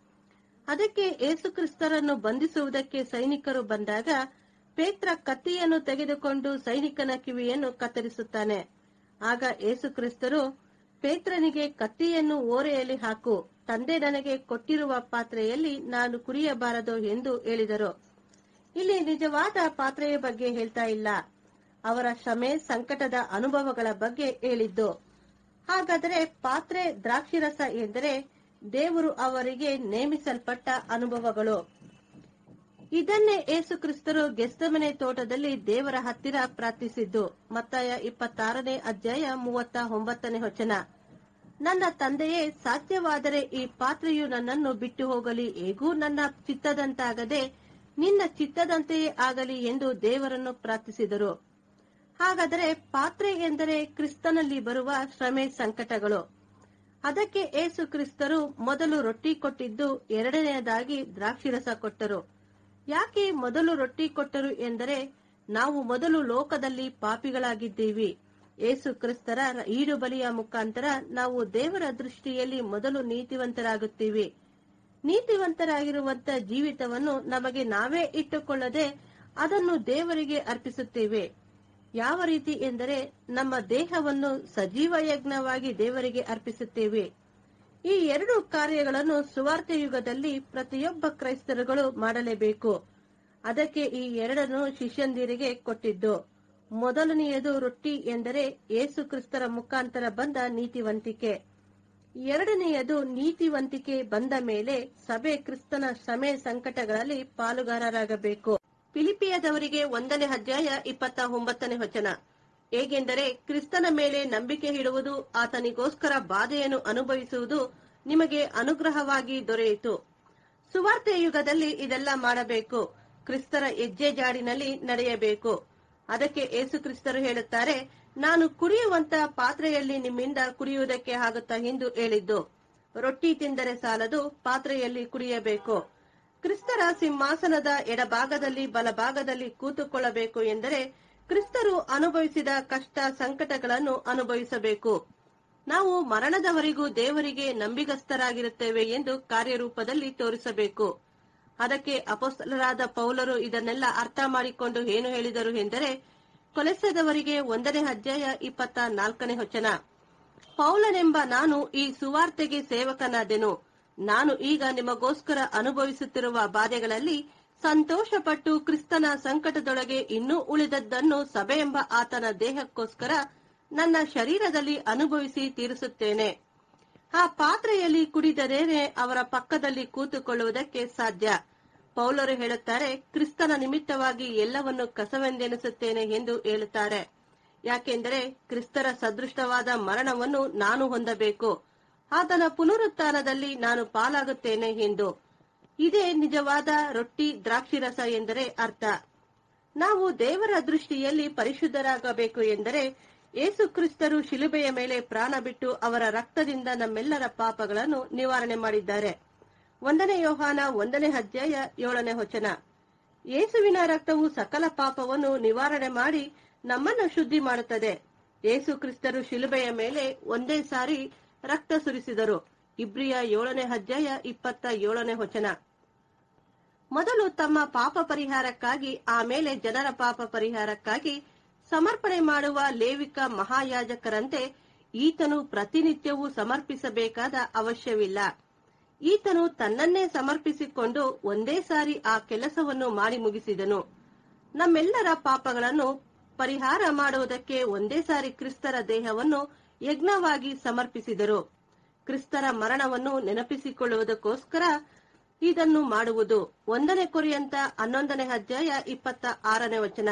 ಅದಕ್ಕೆ ಯೇಸು ಕ್ರಿಸ್ತರನ್ನು ಬಂಧಿಸುವುದಕ್ಕೆ ಸೈನಿಕರು ಬಂದಾಗ ಪೇತ್ರ ಕತ್ತಿಯನ್ನು ತೆಗೆದುಕೊಂಡು ಸೈನಿಕನ ಕಿವಿಯನ್ನು ಕತ್ತರಿಸುತ್ತಾನೆ. ಆಗ ಯೇಸು ಕ್ರಿಸ್ತರು ಪೇತ್ರನಿಗೆ, ಕತ್ತಿಯನ್ನು ಓರೆಯಲ್ಲಿ ಹಾಕು, ತಂದೆ ನನಗೆ ಕೊಟ್ಟಿರುವ ಪಾತ್ರೆಯಲ್ಲಿ ನಾನು ಕುಡಿಯಬಾರದು ಎಂದು ಹೇಳಿದರು. ಇಲ್ಲಿ ನಿಜವಾದ ಪಾತ್ರೆಯ ಬಗ್ಗೆ ಹೇಳ್ತಾ ಇಲ್ಲ, ಅವರ ಶ್ರಮೆ, ಸಂಕಟದ ಅನುಭವಗಳ ಬಗ್ಗೆ ಹೇಳಿದ್ದು. ಹಾಗಾದರೆ ಪಾತ್ರೆ ದ್ರಾಕ್ಷಿರಸ ಎಂದರೆ ದೇವರು ಅವರಿಗೆ ನೇಮಿಸಲ್ಪಟ್ಟ ಅನುಭವಗಳು. ಇದನ್ನೇ ಯೇಸು ಕ್ರಿಸ್ತರು ಗೆತ್ಸೆಮನೆ ತೋಟದಲ್ಲಿ ದೇವರ ಹತ್ತಿರ ಪ್ರಾರ್ಥಿಸಿದ್ದು. ಮತ್ತಾಯ ಇಪ್ಪತ್ತಾರನೇ ಅಧ್ಯಾಯ ಮೂವತ್ತ ಒಂಬತ್ತನೇ ವಚನ. ನನ್ನ ತಂದೆಯೇ, ಸಾಧ್ಯವಾದರೆ ಈ ಪಾತ್ರೆಯು ನನ್ನನ್ನು ಬಿಟ್ಟು ಹೋಗಲಿ, ಹೇಗೂ ನನ್ನ ಚಿತ್ತದಂತಾಗದೆ ನಿನ್ನ ಚಿತ್ತದಂತೆಯೇ ಆಗಲಿ ಎಂದು ದೇವರನ್ನು ಪ್ರಾರ್ಥಿಸಿದರು. ಹಾಗಾದರೆ ಪಾತ್ರೆ ಎಂದರೆ ಕ್ರಿಸ್ತನಲ್ಲಿ ಬರುವ ಶ್ರಮೆ, ಸಂಕಟಗಳು. ಅದಕ್ಕೆ ಏಸು ಕ್ರಿಸ್ತರು ಮೊದಲು ರೊಟ್ಟಿ ಕೊಟ್ಟಿದ್ದು, ಎರಡನೆಯದಾಗಿ ದ್ರಾಕ್ಷಿರಸ ಕೊಟ್ಟರು. ಯಾಕೆ ಮೊದಲು ರೊಟ್ಟಿ ಕೊಟ್ಟರು ಎಂದರೆ, ನಾವು ಮೊದಲು ಲೋಕದಲ್ಲಿ ಪಾಪಿಗಳಾಗಿದ್ದೀವಿ. ಏಸು ಕ್ರಿಸ್ತರ ಈಡು ಬಲಿಯ ಮುಖಾಂತರ ನಾವು ದೇವರ ದೃಷ್ಟಿಯಲ್ಲಿ ಮೊದಲು ನೀತಿವಂತರಾಗುತ್ತೀವಿ. ನೀತಿವಂತರಾಗಿರುವಂತ ಜೀವಿತವನ್ನು ನಮಗೆ ನಾವೇ ಇಟ್ಟುಕೊಳ್ಳದೆ ಅದನ್ನು ದೇವರಿಗೆ ಅರ್ಪಿಸುತ್ತೇವೆ. ಯಾವ ರೀತಿ ಎಂದರೆ, ನಮ್ಮ ದೇಹವನ್ನು ಸಜೀವ ಯಜ್ಞವಾಗಿ ದೇವರಿಗೆ ಅರ್ಪಿಸುತ್ತೇವೆ. ಈ ಎರಡು ಕಾರ್ಯಗಳನ್ನು ಸುವಾರ್ತೆ ಯುಗದಲ್ಲಿ ಪ್ರತಿಯೊಬ್ಬ ಕ್ರೈಸ್ತರುಗಳು ಮಾಡಲೇಬೇಕು. ಅದಕ್ಕೆ ಈ ಎರಡನ್ನು ಶಿಷ್ಯಂದಿರಿಗೆ ಕೊಟ್ಟಿದ್ದು. ಮೊದಲನೆಯದು ರೊಟ್ಟಿ ಎಂದರೆ ಯೇಸು ಕ್ರಿಸ್ತರ ಮುಖಾಂತರ ಬಂದ ನೀತಿವಂತಿಕೆ. ಎರಡನೆಯದು ನೀತಿವಂತಿಕೆ ಬಂದ ಮೇಲೆ ಸಭೆ ಕ್ರಿಸ್ತನ ಶ್ರಮೆ, ಸಂಕಟಗಳಲ್ಲಿ ಪಾಲುಗಾರರಾಗಬೇಕು. ಫಿಲಿಪಿಯದವರಿಗೆ ಒಂದನೇ ಅಧ್ಯಾಯ ಇಪ್ಪತ್ತ ಒಂಬತ್ತನೇ ವಚನ. ಹೇಗೆಂದರೆ, ಕ್ರಿಸ್ತನ ಮೇಲೆ ನಂಬಿಕೆ ಇಡುವುದು, ಆತನಿಗೋಸ್ಕರ ಬಾಧೆಯನ್ನು ಅನುಭವಿಸುವುದು ನಿಮಗೆ ಅನುಗ್ರಹವಾಗಿ ದೊರೆಯಿತು. ಸುವಾರ್ತೆ ಯುಗದಲ್ಲಿ ಇದೆಲ್ಲ ಮಾಡಬೇಕು. ಕ್ರಿಸ್ತರ ಹೆಜ್ಜೆ ಜಾಡಿನಲ್ಲಿ ನಡೆಯಬೇಕು. ಅದಕ್ಕೆ ಏಸು ಕ್ರಿಸ್ತರು ಹೇಳುತ್ತಾರೆ, ನಾನು ಕುಡಿಯುವಂತ ಪಾತ್ರೆಯಲ್ಲಿ ನಿಮ್ಮಿಂದ ಕುಡಿಯುವುದಕ್ಕೆ ಆಗುತ್ತಾ ಎಂದು ಹೇಳಿದ್ದು. ರೊಟ್ಟಿ ತಿಂದರೆ ಸಾಲದು, ಪಾತ್ರೆಯಲ್ಲಿ ಕುಡಿಯಬೇಕು. ಕ್ರಿಸ್ತರ ಸಿಂಹಾಸನದ ಎಡಭಾಗದಲ್ಲಿ ಬಲಭಾಗದಲ್ಲಿ ಕೂತುಕೊಳ್ಳಬೇಕು ಎಂದರೆ ಕ್ರಿಸ್ತರು ಅನುಭವಿಸಿದ ಕಷ್ಟ, ಸಂಕಟಗಳನ್ನು ಅನುಭವಿಸಬೇಕು. ನಾವು ಮರಣದವರೆಗೂ ದೇವರಿಗೆ ನಂಬಿಗಸ್ತರಾಗಿರುತ್ತೇವೆ ಎಂದು ಕಾರ್ಯರೂಪದಲ್ಲಿ ತೋರಿಸಬೇಕು. ಅದಕ್ಕೆ ಅಪೊಸ್ತಲರಾದ ಪೌಲರು ಇದನ್ನೆಲ್ಲ ಅರ್ಥ ಮಾಡಿಕೊಂಡು ಏನು ಹೇಳಿದರು ಎಂದರೆ, ಕೊಲೆಸದವರಿಗೆ ಒಂದನೇ ಅಧ್ಯಾಯ ಇಪ್ಪತ್ತ ನಾಲ್ಕನೇ ವಚನ. ಪೌಲನೆಂಬ ನಾನು ಈ ಸುವಾರ್ತೆಗೆ ಸೇವಕನಾದೆನು. ನಾನು ಈಗ ನಿಮಗೋಸ್ಕರ ಅನುಭವಿಸುತ್ತಿರುವ ಬಾಧೆಗಳಲ್ಲಿ ಸಂತೋಷಪಟ್ಟು ಕ್ರಿಸ್ತನ ಸಂಕಟದೊಳಗೆ ಇನ್ನೂ ಉಳಿದದ್ದನ್ನು ಸಭೆಯೆಂಬ ಆತನ ದೇಹಕ್ಕೋಸ್ಕರ ನನ್ನ ಶರೀರದಲ್ಲಿ ಅನುಭವಿಸಿ ತೀರಿಸುತ್ತೇನೆ. ಆ ಪಾತ್ರೆಯಲ್ಲಿ ಕುಡಿದರೇನೆ ಅವರ ಪಕ್ಕದಲ್ಲಿ ಕೂತುಕೊಳ್ಳುವುದಕ್ಕೆ ಸಾಧ್ಯ. ಪೌಲರು ಹೇಳುತ್ತಾರೆ, ಕ್ರಿಸ್ತನ ನಿಮಿತ್ತವಾಗಿ ಎಲ್ಲವನ್ನು ಕಸವೆಂದೆನಿಸುತ್ತೇನೆ ಎಂದು ಹೇಳುತ್ತಾರೆ. ಯಾಕೆಂದರೆ ಕ್ರಿಸ್ತರ ಸದೃಷ್ಟವಾದ ಮರಣವನ್ನು ನಾನು ಹೊಂದಬೇಕು, ಆತನ ಪುನರುತ್ಥಾನದಲ್ಲಿ ನಾನು ಪಾಲಾಗುತ್ತೇನೆ ಎಂದು. ಇದೇ ನಿಜವಾದ ರೊಟ್ಟಿ, ದ್ರಾಕ್ಷಿರಸ ಎಂದರೆ ಅರ್ಥ. ನಾವು ದೇವರ ದೃಷ್ಟಿಯಲ್ಲಿ ಪರಿಶುದ್ಧರಾಗಬೇಕು ಎಂದರೆ ಯೇಸು ಕ್ರಿಸ್ತರು ಶಿಲುಬೆಯ ಮೇಲೆ ಪ್ರಾಣ ಬಿಟ್ಟು ಅವರ ರಕ್ತದಿಂದ ನಮ್ಮೆಲ್ಲರ ಪಾಪಗಳನ್ನು ನಿವಾರಣೆ ಮಾಡಿದ್ದಾರೆ. ಒಂದನೇ ಯೋಹಾನ ಒಂದನೇ ಅಧ್ಯಾಯ ಏಳನೇ ವಚನ. ಯೇಸುವಿನ ರಕ್ತವು ಸಕಲ ಪಾಪವನ್ನು ನಿವಾರಣೆ ಮಾಡಿ ನಮ್ಮನ್ನು ಶುದ್ಧಿ ಮಾಡುತ್ತದೆ. ಯೇಸು ಕ್ರಿಸ್ತರು ಶಿಲುಬೆಯ ಮೇಲೆ ಒಂದೇ ಸಾರಿ ರಕ್ತ ಸುರಿಸಿದರು. ಇಬ್ರಿಯ ಏಳನೇ ಅಧ್ಯಾಯ ಇಪ್ಪತ್ತ ಏಳನೇ ವಚನ. ಮೊದಲು ತಮ್ಮ ಪಾಪ ಪರಿಹಾರಕ್ಕಾಗಿ, ಆಮೇಲೆ ಜನರ ಪಾಪ ಪರಿಹಾರಕ್ಕಾಗಿ ಸಮರ್ಪಣೆ ಮಾಡುವ ಲೇವಿಕ ಮಹಾಯಾಜಕರಂತೆ ಈತನು ಪ್ರತಿನಿತ್ಯವೂ ಸಮರ್ಪಿಸಬೇಕಾದ ಅವಶ್ಯವಿಲ್ಲ. ಈತನು ತನ್ನನ್ನೇ ಸಮರ್ಪಿಸಿಕೊಂಡು ಒಂದೇ ಸಾರಿ ಆ ಕೆಲಸವನ್ನು ಮಾಡಿ ಮುಗಿಸಿದನು. ನಮ್ಮೆಲ್ಲರ ಪಾಪಗಳನ್ನು ಪರಿಹಾರ ಮಾಡುವುದಕ್ಕೆ ಒಂದೇ ಸಾರಿ ಕ್ರಿಸ್ತರ ದೇಹವನ್ನು ಯಜ್ಞವಾಗಿ ಸಮರ್ಪಿಸಿದರು. ಕ್ರಿಸ್ತರ ಮರಣವನ್ನು ನೆನಪಿಸಿಕೊಳ್ಳುವುದಕ್ಕೋಸ್ಕರ ಇದನ್ನು ಮಾಡುವುದು. ಒಂದನೇ ಕೊರಿಂಥ ಹನ್ನೊಂದನೇ ಅಧ್ಯಾಯ ಇಪ್ಪತ್ತ ಆರನೇ ವಚನ.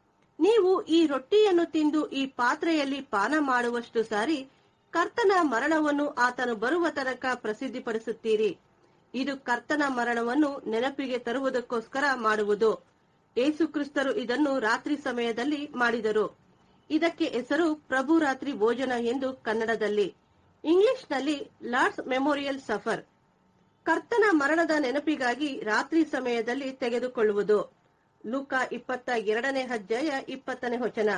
ನೀವು ಈ ರೊಟ್ಟಿಯನ್ನು ತಿಂದು ಈ ಪಾತ್ರೆಯಲ್ಲಿ ಪಾನ ಮಾಡುವಷ್ಟು ಸಾರಿ ಕರ್ತನ ಮರಣವನ್ನು ಆತನು ಬರುವ ತನಕ ಪ್ರಸಿದ್ಧಿಪಡಿಸುತ್ತೀರಿ. ಇದು ಕರ್ತನ ಮರಣವನ್ನು ನೆನಪಿಗೆ ತರುವುದಕ್ಕೋಸ್ಕರ ಮಾಡುವುದು. ಯೇಸು ಕ್ರಿಸ್ತರು ಇದನ್ನು ರಾತ್ರಿ ಸಮಯದಲ್ಲಿ ಮಾಡಿದರು. ಇದಕ್ಕೆ ಹೆಸರು ಪ್ರಭು ರಾತ್ರಿ ಭೋಜನ ಎಂದು ಕನ್ನಡದಲ್ಲಿ. ಇಂಗ್ಲಿಷ್ನಲ್ಲಿ ಲಾರ್ಡ್ಸ್ ಮೆಮೋರಿಯಲ್ ಸಫರ್. ಕರ್ತನ ಮರಣದ ನೆನಪಿಗಾಗಿ ರಾತ್ರಿ ಸಮಯದಲ್ಲಿ ತೆಗೆದುಕೊಳ್ಳುವುದು. ಲೂಕ ಇಪ್ಪತ್ತ ಎರಡನೇ ಅಧ್ಯಾಯ ಇಪ್ಪತ್ತನೇ ವಚನ.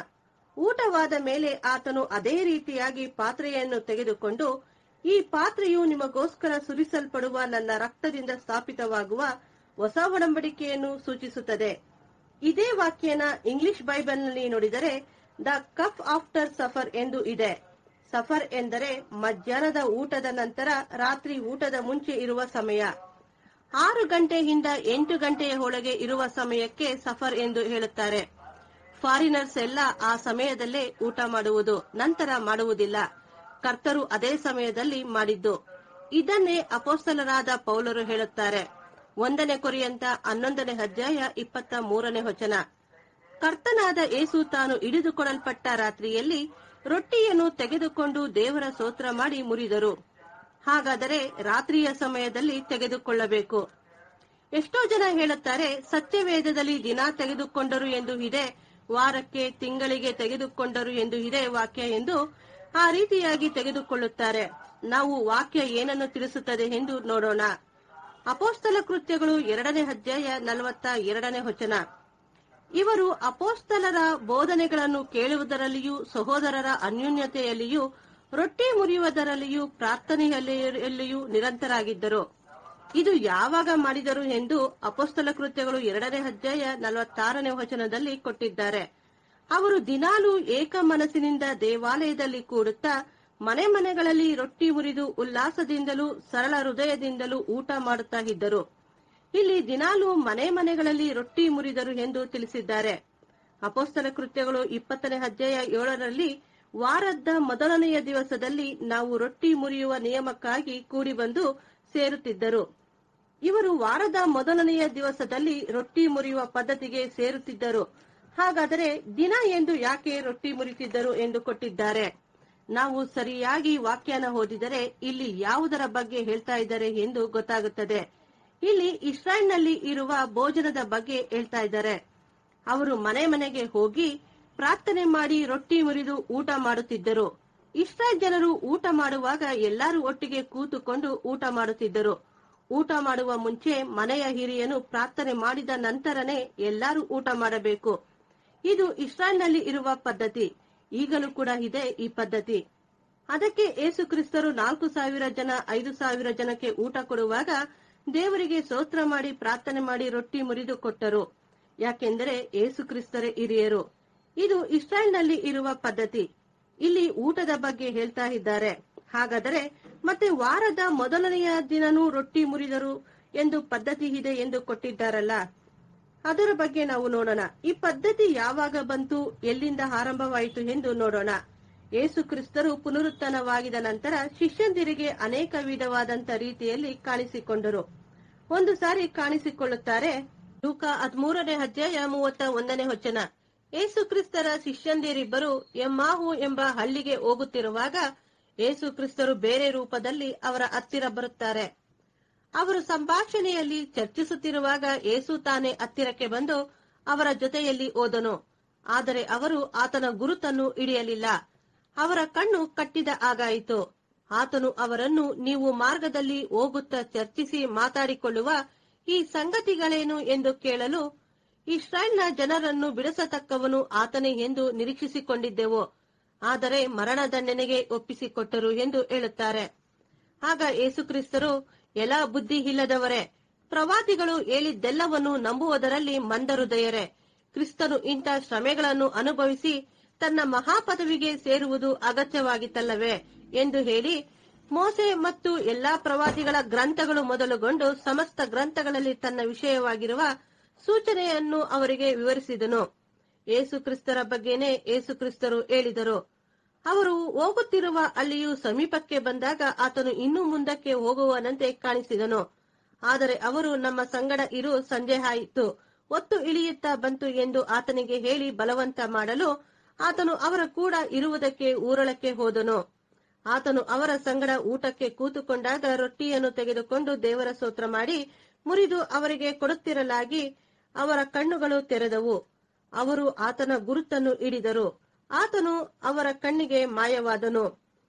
ಊಟವಾದ ಮೇಲೆ ಆತನು ಅದೇ ರೀತಿಯಾಗಿ ಪಾತ್ರೆಯನ್ನು ತೆಗೆದುಕೊಂಡು, ಈ ಪಾತ್ರೆಯು ನಿಮಗೋಸ್ಕರ ಸುರಿಸಲ್ಪಡುವ ನನ್ನ ರಕ್ತದಿಂದ ಸ್ಥಾಪಿತವಾಗುವ ಹೊಸ ಒಡಂಬಡಿಕೆಯನ್ನು ಸೂಚಿಸುತ್ತದೆ. ಇದೇ ವಾಕ್ಯನ ಇಂಗ್ಲಿಷ್ ಬೈಬಲ್ನಲ್ಲಿ ನೋಡಿದರೆ ದ ಕಪ್ ಆಫ್ಟರ್ ಸಫರ್ ಎಂದು ಇದೆ. ಸಫರ್ ಎಂದರೆ ಮಧ್ಯಾಹ್ನದ ಊಟದ ನಂತರ ರಾತ್ರಿ ಊಟದ ಮುಂಚೆ ಇರುವ ಸಮಯ. ಆರು ಗಂಟೆಯಿಂದ ಎಂಟು ಗಂಟೆಯ ಒಳಗೆ ಇರುವ ಸಮಯಕ್ಕೆ ಸಫರ್ ಎಂದು ಹೇಳುತ್ತಾರೆ. ಫಾರಿನರ್ಸ್ ಎಲ್ಲ ಆ ಸಮಯದಲ್ಲೇ ಊಟ ಮಾಡುವುದು, ನಂತರ ಮಾಡುವುದಿಲ್ಲ. ಕರ್ತರು ಅದೇ ಸಮಯದಲ್ಲಿ ಮಾಡಿದ್ದು. ಇದನ್ನೇ ಅಪೊಸ್ತಲರಾದ ಪೌಲರು ಹೇಳುತ್ತಾರೆ. ಒಂದನೇ ಕೊರಿಂಥ ಹನ್ನೊಂದನೇ ಅಧ್ಯಾಯ ಇಪ್ಪತ್ತ ಮೂರನೇ ವಚನ. ಕರ್ತನಾದ ಯೇಸು ತಾನು ಹಿಡಿದುಕೊಡಲ್ಪಟ್ಟ ರಾತ್ರಿಯಲ್ಲಿ ರೊಟ್ಟಿಯನ್ನು ತೆಗೆದುಕೊಂಡು ದೇವರ ಸ್ತೋತ್ರ ಮಾಡಿ ಮುರಿದರು. ಹಾಗಾದರೆ ರಾತ್ರಿಯ ಸಮಯದಲ್ಲಿ ತೆಗೆದುಕೊಳ್ಳಬೇಕು. ಎಷ್ಟೋ ಜನ ಹೇಳುತ್ತಾರೆ, ಸತ್ಯವೇದದಲ್ಲಿ ದಿನ ತೆಗೆದುಕೊಂಡರು ಎಂದು ಇದೆ, ವಾರಕ್ಕೆ ತಿಂಗಳಿಗೆ ತೆಗೆದುಕೊಂಡರು ಎಂದು ಇದೆ ವಾಕ್ಯ ಎಂದು ಆ ರೀತಿಯಾಗಿ ತೆಗೆದುಕೊಳ್ಳುತ್ತಾರೆ. ನಾವು ವಾಕ್ಯ ಏನನ್ನು ತಿಳಿಸುತ್ತದೆ ಎಂದು ನೋಡೋಣ. ಅಪೋಸ್ತಲ ಕೃತ್ಯಗಳು ಎರಡನೇ ಅಧ್ಯಾಯ ನಲವತ್ತ ಎರಡನೇ ವಚನ. ಇವರು ಅಪೋಸ್ತಲರ ಬೋಧನೆಗಳನ್ನು ಕೇಳುವುದರಲ್ಲಿಯೂ, ಸಹೋದರರ ಅನ್ಯೋನ್ಯತೆಯಲ್ಲಿಯೂ, ರೊಟ್ಟಿ ಮುರಿಯುವುದರಲ್ಲಿಯೂ, ಪ್ರಾರ್ಥನೆಯಲ್ಲಿಯೂ ನಿರಂತರಾಗಿದ್ದರು. ಇದು ಯಾವಾಗ ಮಾಡಿದರು ಎಂದು ಅಪೋಸ್ತಲ ಕೃತ್ಯಗಳು ಎರಡನೇ ಅಧ್ಯಾಯ ನಲವತ್ತಾರನೇ ವಚನದಲ್ಲಿ ಕೊಟ್ಟಿದ್ದಾರೆ. ಅವರು ದಿನಾಲೂ ಏಕ ಮನಸ್ಸಿನಿಂದ ದೇವಾಲಯದಲ್ಲಿ ಕೂಡುತ್ತಾ ಮನೆ ಮನೆಗಳಲ್ಲಿ ರೊಟ್ಟಿ ಮುರಿದು ಉಲ್ಲಾಸದಿಂದಲೂ ಸರಳ ಹೃದಯದಿಂದಲೂ ಊಟ ಮಾಡುತ್ತಾ ಇದ್ದರು. ಇಲ್ಲಿ ದಿನಾಲೂ ಮನೆ ಮನೆಗಳಲ್ಲಿ ರೊಟ್ಟಿ ಮುರಿದರು ಎಂದು ತಿಳಿಸಿದ್ದಾರೆ. ಅಪೋಸ್ತಲ ಕೃತ್ಯಗಳು ಇಪ್ಪತ್ತನೇ ಅಧ್ಯಾಯ ಏಳರಲ್ಲಿ ವಾರದ ಮೊದಲನೆಯ ದಿವಸದಲ್ಲಿ ನಾವು ರೊಟ್ಟಿ ಮುರಿಯುವ ನಿಯಮಕ್ಕಾಗಿ ಕೂಡಿ ಬಂದು ಸೇರುತ್ತಿದ್ದರು. ಇವರು ವಾರದ ಮೊದಲನೆಯ ದಿವಸದಲ್ಲಿ ರೊಟ್ಟಿ ಮುರಿಯುವ ಪದ್ಧತಿಗೆ ಸೇರುತ್ತಿದ್ದರು. ಹಾಗಾದರೆ ದಿನ ಎಂದು ಯಾಕೆ ರೊಟ್ಟಿ ಮುರಿತಿದ್ದರು ಎಂದು ಕೊಟ್ಟಿದ್ದಾರೆ. ನಾವು ಸರಿಯಾಗಿ ವಾಕ್ಯನ ಓದಿದರೆ ಇಲ್ಲಿ ಯಾವುದರ ಬಗ್ಗೆ ಹೇಳ್ತಾ ಇದ್ದಾರೆ ಎಂದು ಗೊತ್ತಾಗುತ್ತದೆ. ಇಲ್ಲಿ ಇಸ್ರಾಯೇಲ್ನಲ್ಲಿ ಇರುವ ಭೋಜನದ ಬಗ್ಗೆ ಹೇಳ್ತಾ ಇದ್ದಾರೆ. ಅವರು ಮನೆ ಮನೆಗೆ ಹೋಗಿ ಪ್ರಾರ್ಥನೆ ಮಾಡಿ ರೊಟ್ಟಿ ಮುರಿದು ಊಟ ಮಾಡುತ್ತಿದ್ದರು. ಇಸ್ರಾಯೇಲ್ ಜನರು ಊಟ ಮಾಡುವಾಗ ಎಲ್ಲರೂ ಒಟ್ಟಿಗೆ ಕೂತುಕೊಂಡು ಊಟ ಮಾಡುತ್ತಿದ್ದರು. ಊಟ ಮಾಡುವ ಮುಂಚೆ ಮನೆಯ ಹಿರಿಯನು ಪ್ರಾರ್ಥನೆ ಮಾಡಿದ ನಂತರನೇ ಎಲ್ಲರೂ ಊಟ ಮಾಡಬೇಕು. ಇದು ಇಸ್ರಾಯೇಲ್ನಲ್ಲಿ ಇರುವ ಪದ್ಧತಿ. ಈಗಲೂ ಕೂಡ ಇದೆ ಈ ಪದ್ಧತಿ. ಅದಕ್ಕೆ ಯೇಸು ಕ್ರಿಸ್ತರು ನಾಲ್ಕು ಸಾವಿರ ಜನ ಐದು ಸಾವಿರ ಜನಕ್ಕೆ ಊಟ ಕೊಡುವಾಗ ದೇವರಿಗೆ ಸ್ತೋತ್ರ ಮಾಡಿ ಪ್ರಾರ್ಥನೆ ಮಾಡಿ ರೊಟ್ಟಿ ಮುರಿದು ಕೊಟ್ಟರು. ಯಾಕೆಂದರೆ ಯೇಸು ಕ್ರಿಸ್ತರೇ ಹಿರಿಯರು. ಇದು ಇಸ್ರಾಯೇಲ್ನಲ್ಲಿ ಇರುವ ಪದ್ಧತಿ. ಇಲ್ಲಿ ಊಟದ ಬಗ್ಗೆ ಹೇಳ್ತಾ ಇದ್ದಾರೆ. ಹಾಗಾದರೆ ಮತ್ತೆ ವಾರದ ಮೊದಲನೆಯ ದಿನನೂ ರೊಟ್ಟಿ ಮುರಿದರು ಎಂದು ಪದ್ಧತಿ ಇದೆ ಎಂದು ಕೊಟ್ಟಿದ್ದಾರಲ್ಲ, ಅದರ ಬಗ್ಗೆ ನಾವು ನೋಡೋಣ. ಈ ಪದ್ಧತಿ ಯಾವಾಗ ಬಂತು, ಎಲ್ಲಿಂದ ಆರಂಭವಾಯಿತು ಎಂದು ನೋಡೋಣ. ಯೇಸು ಕ್ರಿಸ್ತರು ಪುನರುತ್ಥಾನವಾಗಿದ ನಂತರ ಶಿಷ್ಯಂದಿರಿಗೆ ಅನೇಕ ವಿಧವಾದಂತ ರೀತಿಯಲ್ಲಿ ಕಾಣಿಸಿಕೊಂಡರು. ಒಂದು ಸಾರಿ ಕಾಣಿಸಿಕೊಳ್ಳುತ್ತಾರೆ. ಲೂಕ ಹದಿಮೂರನೇ ಅಧ್ಯಾಯ ಮೂವತ್ತ ಒಂದನೇ ವಚನ. ಯೇಸು ಕ್ರಿಸ್ತರ ಶಿಷ್ಯಂದಿರಿಬ್ಬರು ಎಮ್ಮಾಹು ಎಂಬ ಹಳ್ಳಿಗೆ ಹೋಗುತ್ತಿರುವಾಗ ಯೇಸು ಕ್ರಿಸ್ತರು ಬೇರೆ ರೂಪದಲ್ಲಿ ಅವರ ಹತ್ತಿರ ಬರುತ್ತಾರೆ. ಅವರು ಸಂಭಾಷಣೆಯಲ್ಲಿ ಚರ್ಚಿಸುತ್ತಿರುವಾಗ ಯೇಸು ತಾನೇ ಹತ್ತಿರಕ್ಕೆ ಬಂದು ಅವರ ಜೊತೆಯಲ್ಲಿ ಹೋದನು. ಆದರೆ ಅವರು ಆತನ ಗುರುತನ್ನು ಹಿಡಿಯಲಿಲ್ಲ. ಅವರ ಕಣ್ಣು ಕಟ್ಟಿದ ಹಾಗಾಯಿತು. ಆತನು ಅವರನ್ನು, ನೀವು ಮಾರ್ಗದಲ್ಲಿ ಹೋಗುತ್ತಾ ಚರ್ಚಿಸಿ ಮಾತಾಡಿಕೊಳ್ಳುವ ಈ ಸಂಗತಿಗಳೇನು ಎಂದು ಕೇಳಲು, ಇಸ್ರಾಯೇಲ್ನ ಜನರನ್ನು ಬಿಡಿಸತಕ್ಕವನು ಆತನೇ ಎಂದು ನಿರೀಕ್ಷಿಸಿಕೊಂಡಿದ್ದೆವು, ಆದರೆ ಮರಣದಂಡನೆಗೆ ಒಪ್ಪಿಸಿಕೊಟ್ಟರು ಎಂದು ಹೇಳುತ್ತಾರೆ. ಆಗ ಯೇಸುಕ್ರಿಸ್ತರು, ಎಲ ಬುದ್ಧಿ ಇಲ್ಲದವರೇ, ಪ್ರವಾದಿಗಳು ಹೇಳಿದ್ದೆಲ್ಲವನ್ನು ನಂಬುವುದರಲ್ಲಿ ಮಂದಹೃದಯರೇ, ಕ್ರಿಸ್ತನು ಇಂಥ ಶ್ರಮೆಗಳನ್ನು ಅನುಭವಿಸಿ ತನ್ನ ಮಹಾಪದವಿಗೆ ಸೇರುವುದು ಅಗತ್ಯವಾಗಿತ್ತಲ್ಲವೇ ಎಂದು ಹೇಳಿ, ಮೋಸೆ ಮತ್ತು ಎಲ್ಲಾ ಪ್ರವಾದಿಗಳ ಗ್ರಂಥಗಳು ಮೊದಲುಗೊಂಡು ಸಮಸ್ತ ಗ್ರಂಥಗಳಲ್ಲಿ ತನ್ನ ವಿಷಯವಾಗಿರುವ ಸೂಚನೆಯನ್ನು ಅವರಿಗೆ ವಿವರಿಸಿದನು. ಯೇಸು ಕ್ರಿಸ್ತರ ಬಗ್ಗೆನೇ ಯೇಸು ಕ್ರಿಸ್ತರು ಹೇಳಿದರು. ಅವರು ಹೋಗುತ್ತಿರುವ ಹಳ್ಳಿಯು ಸಮೀಪಕ್ಕೆ ಬಂದಾಗ ಆತನು ಇನ್ನೂ ಮುಂದಕ್ಕೆ ಹೋಗುವನಂತೆ ಕಾಣಿಸಿದನು. ಆದರೆ ಅವರು, ನಮ್ಮ ಸಂಗಡ ಇರು, ಸಂಜೆ ಆಯಿತು, ಹೊತ್ತು ಇಳಿಯುತ್ತಾ ಬಂತು ಎಂದು ಆತನಿಗೆ ಹೇಳಿ ಬಲವಂತ ಮಾಡಲು ಆತನು ಅವರ ಕೂಡ ಇರುವುದಕ್ಕೆ ಊರೊಳಕ್ಕೆ ಹೋದನು. ಆತನು ಅವರ ಸಂಗಡ ಊಟಕ್ಕೆ ಕೂತುಕೊಂಡಾಗ ರೊಟ್ಟಿಯನ್ನು ತೆಗೆದುಕೊಂಡು ದೇವರ ಸ್ತೋತ್ರ ಮಾಡಿ ಮುರಿದು ಅವರಿಗೆ ಕೊಡುತ್ತಿರಲಾಗಿ ಅವರ ಕಣ್ಣುಗಳು ತೆರೆದವು. ಅವರು ಆತನ ಗುರುತನ್ನು ಹಿಡಿದರು. ಆತನು ಅವರ ಕಣ್ಣಿಗೆ ಮಾಯವಾದನು.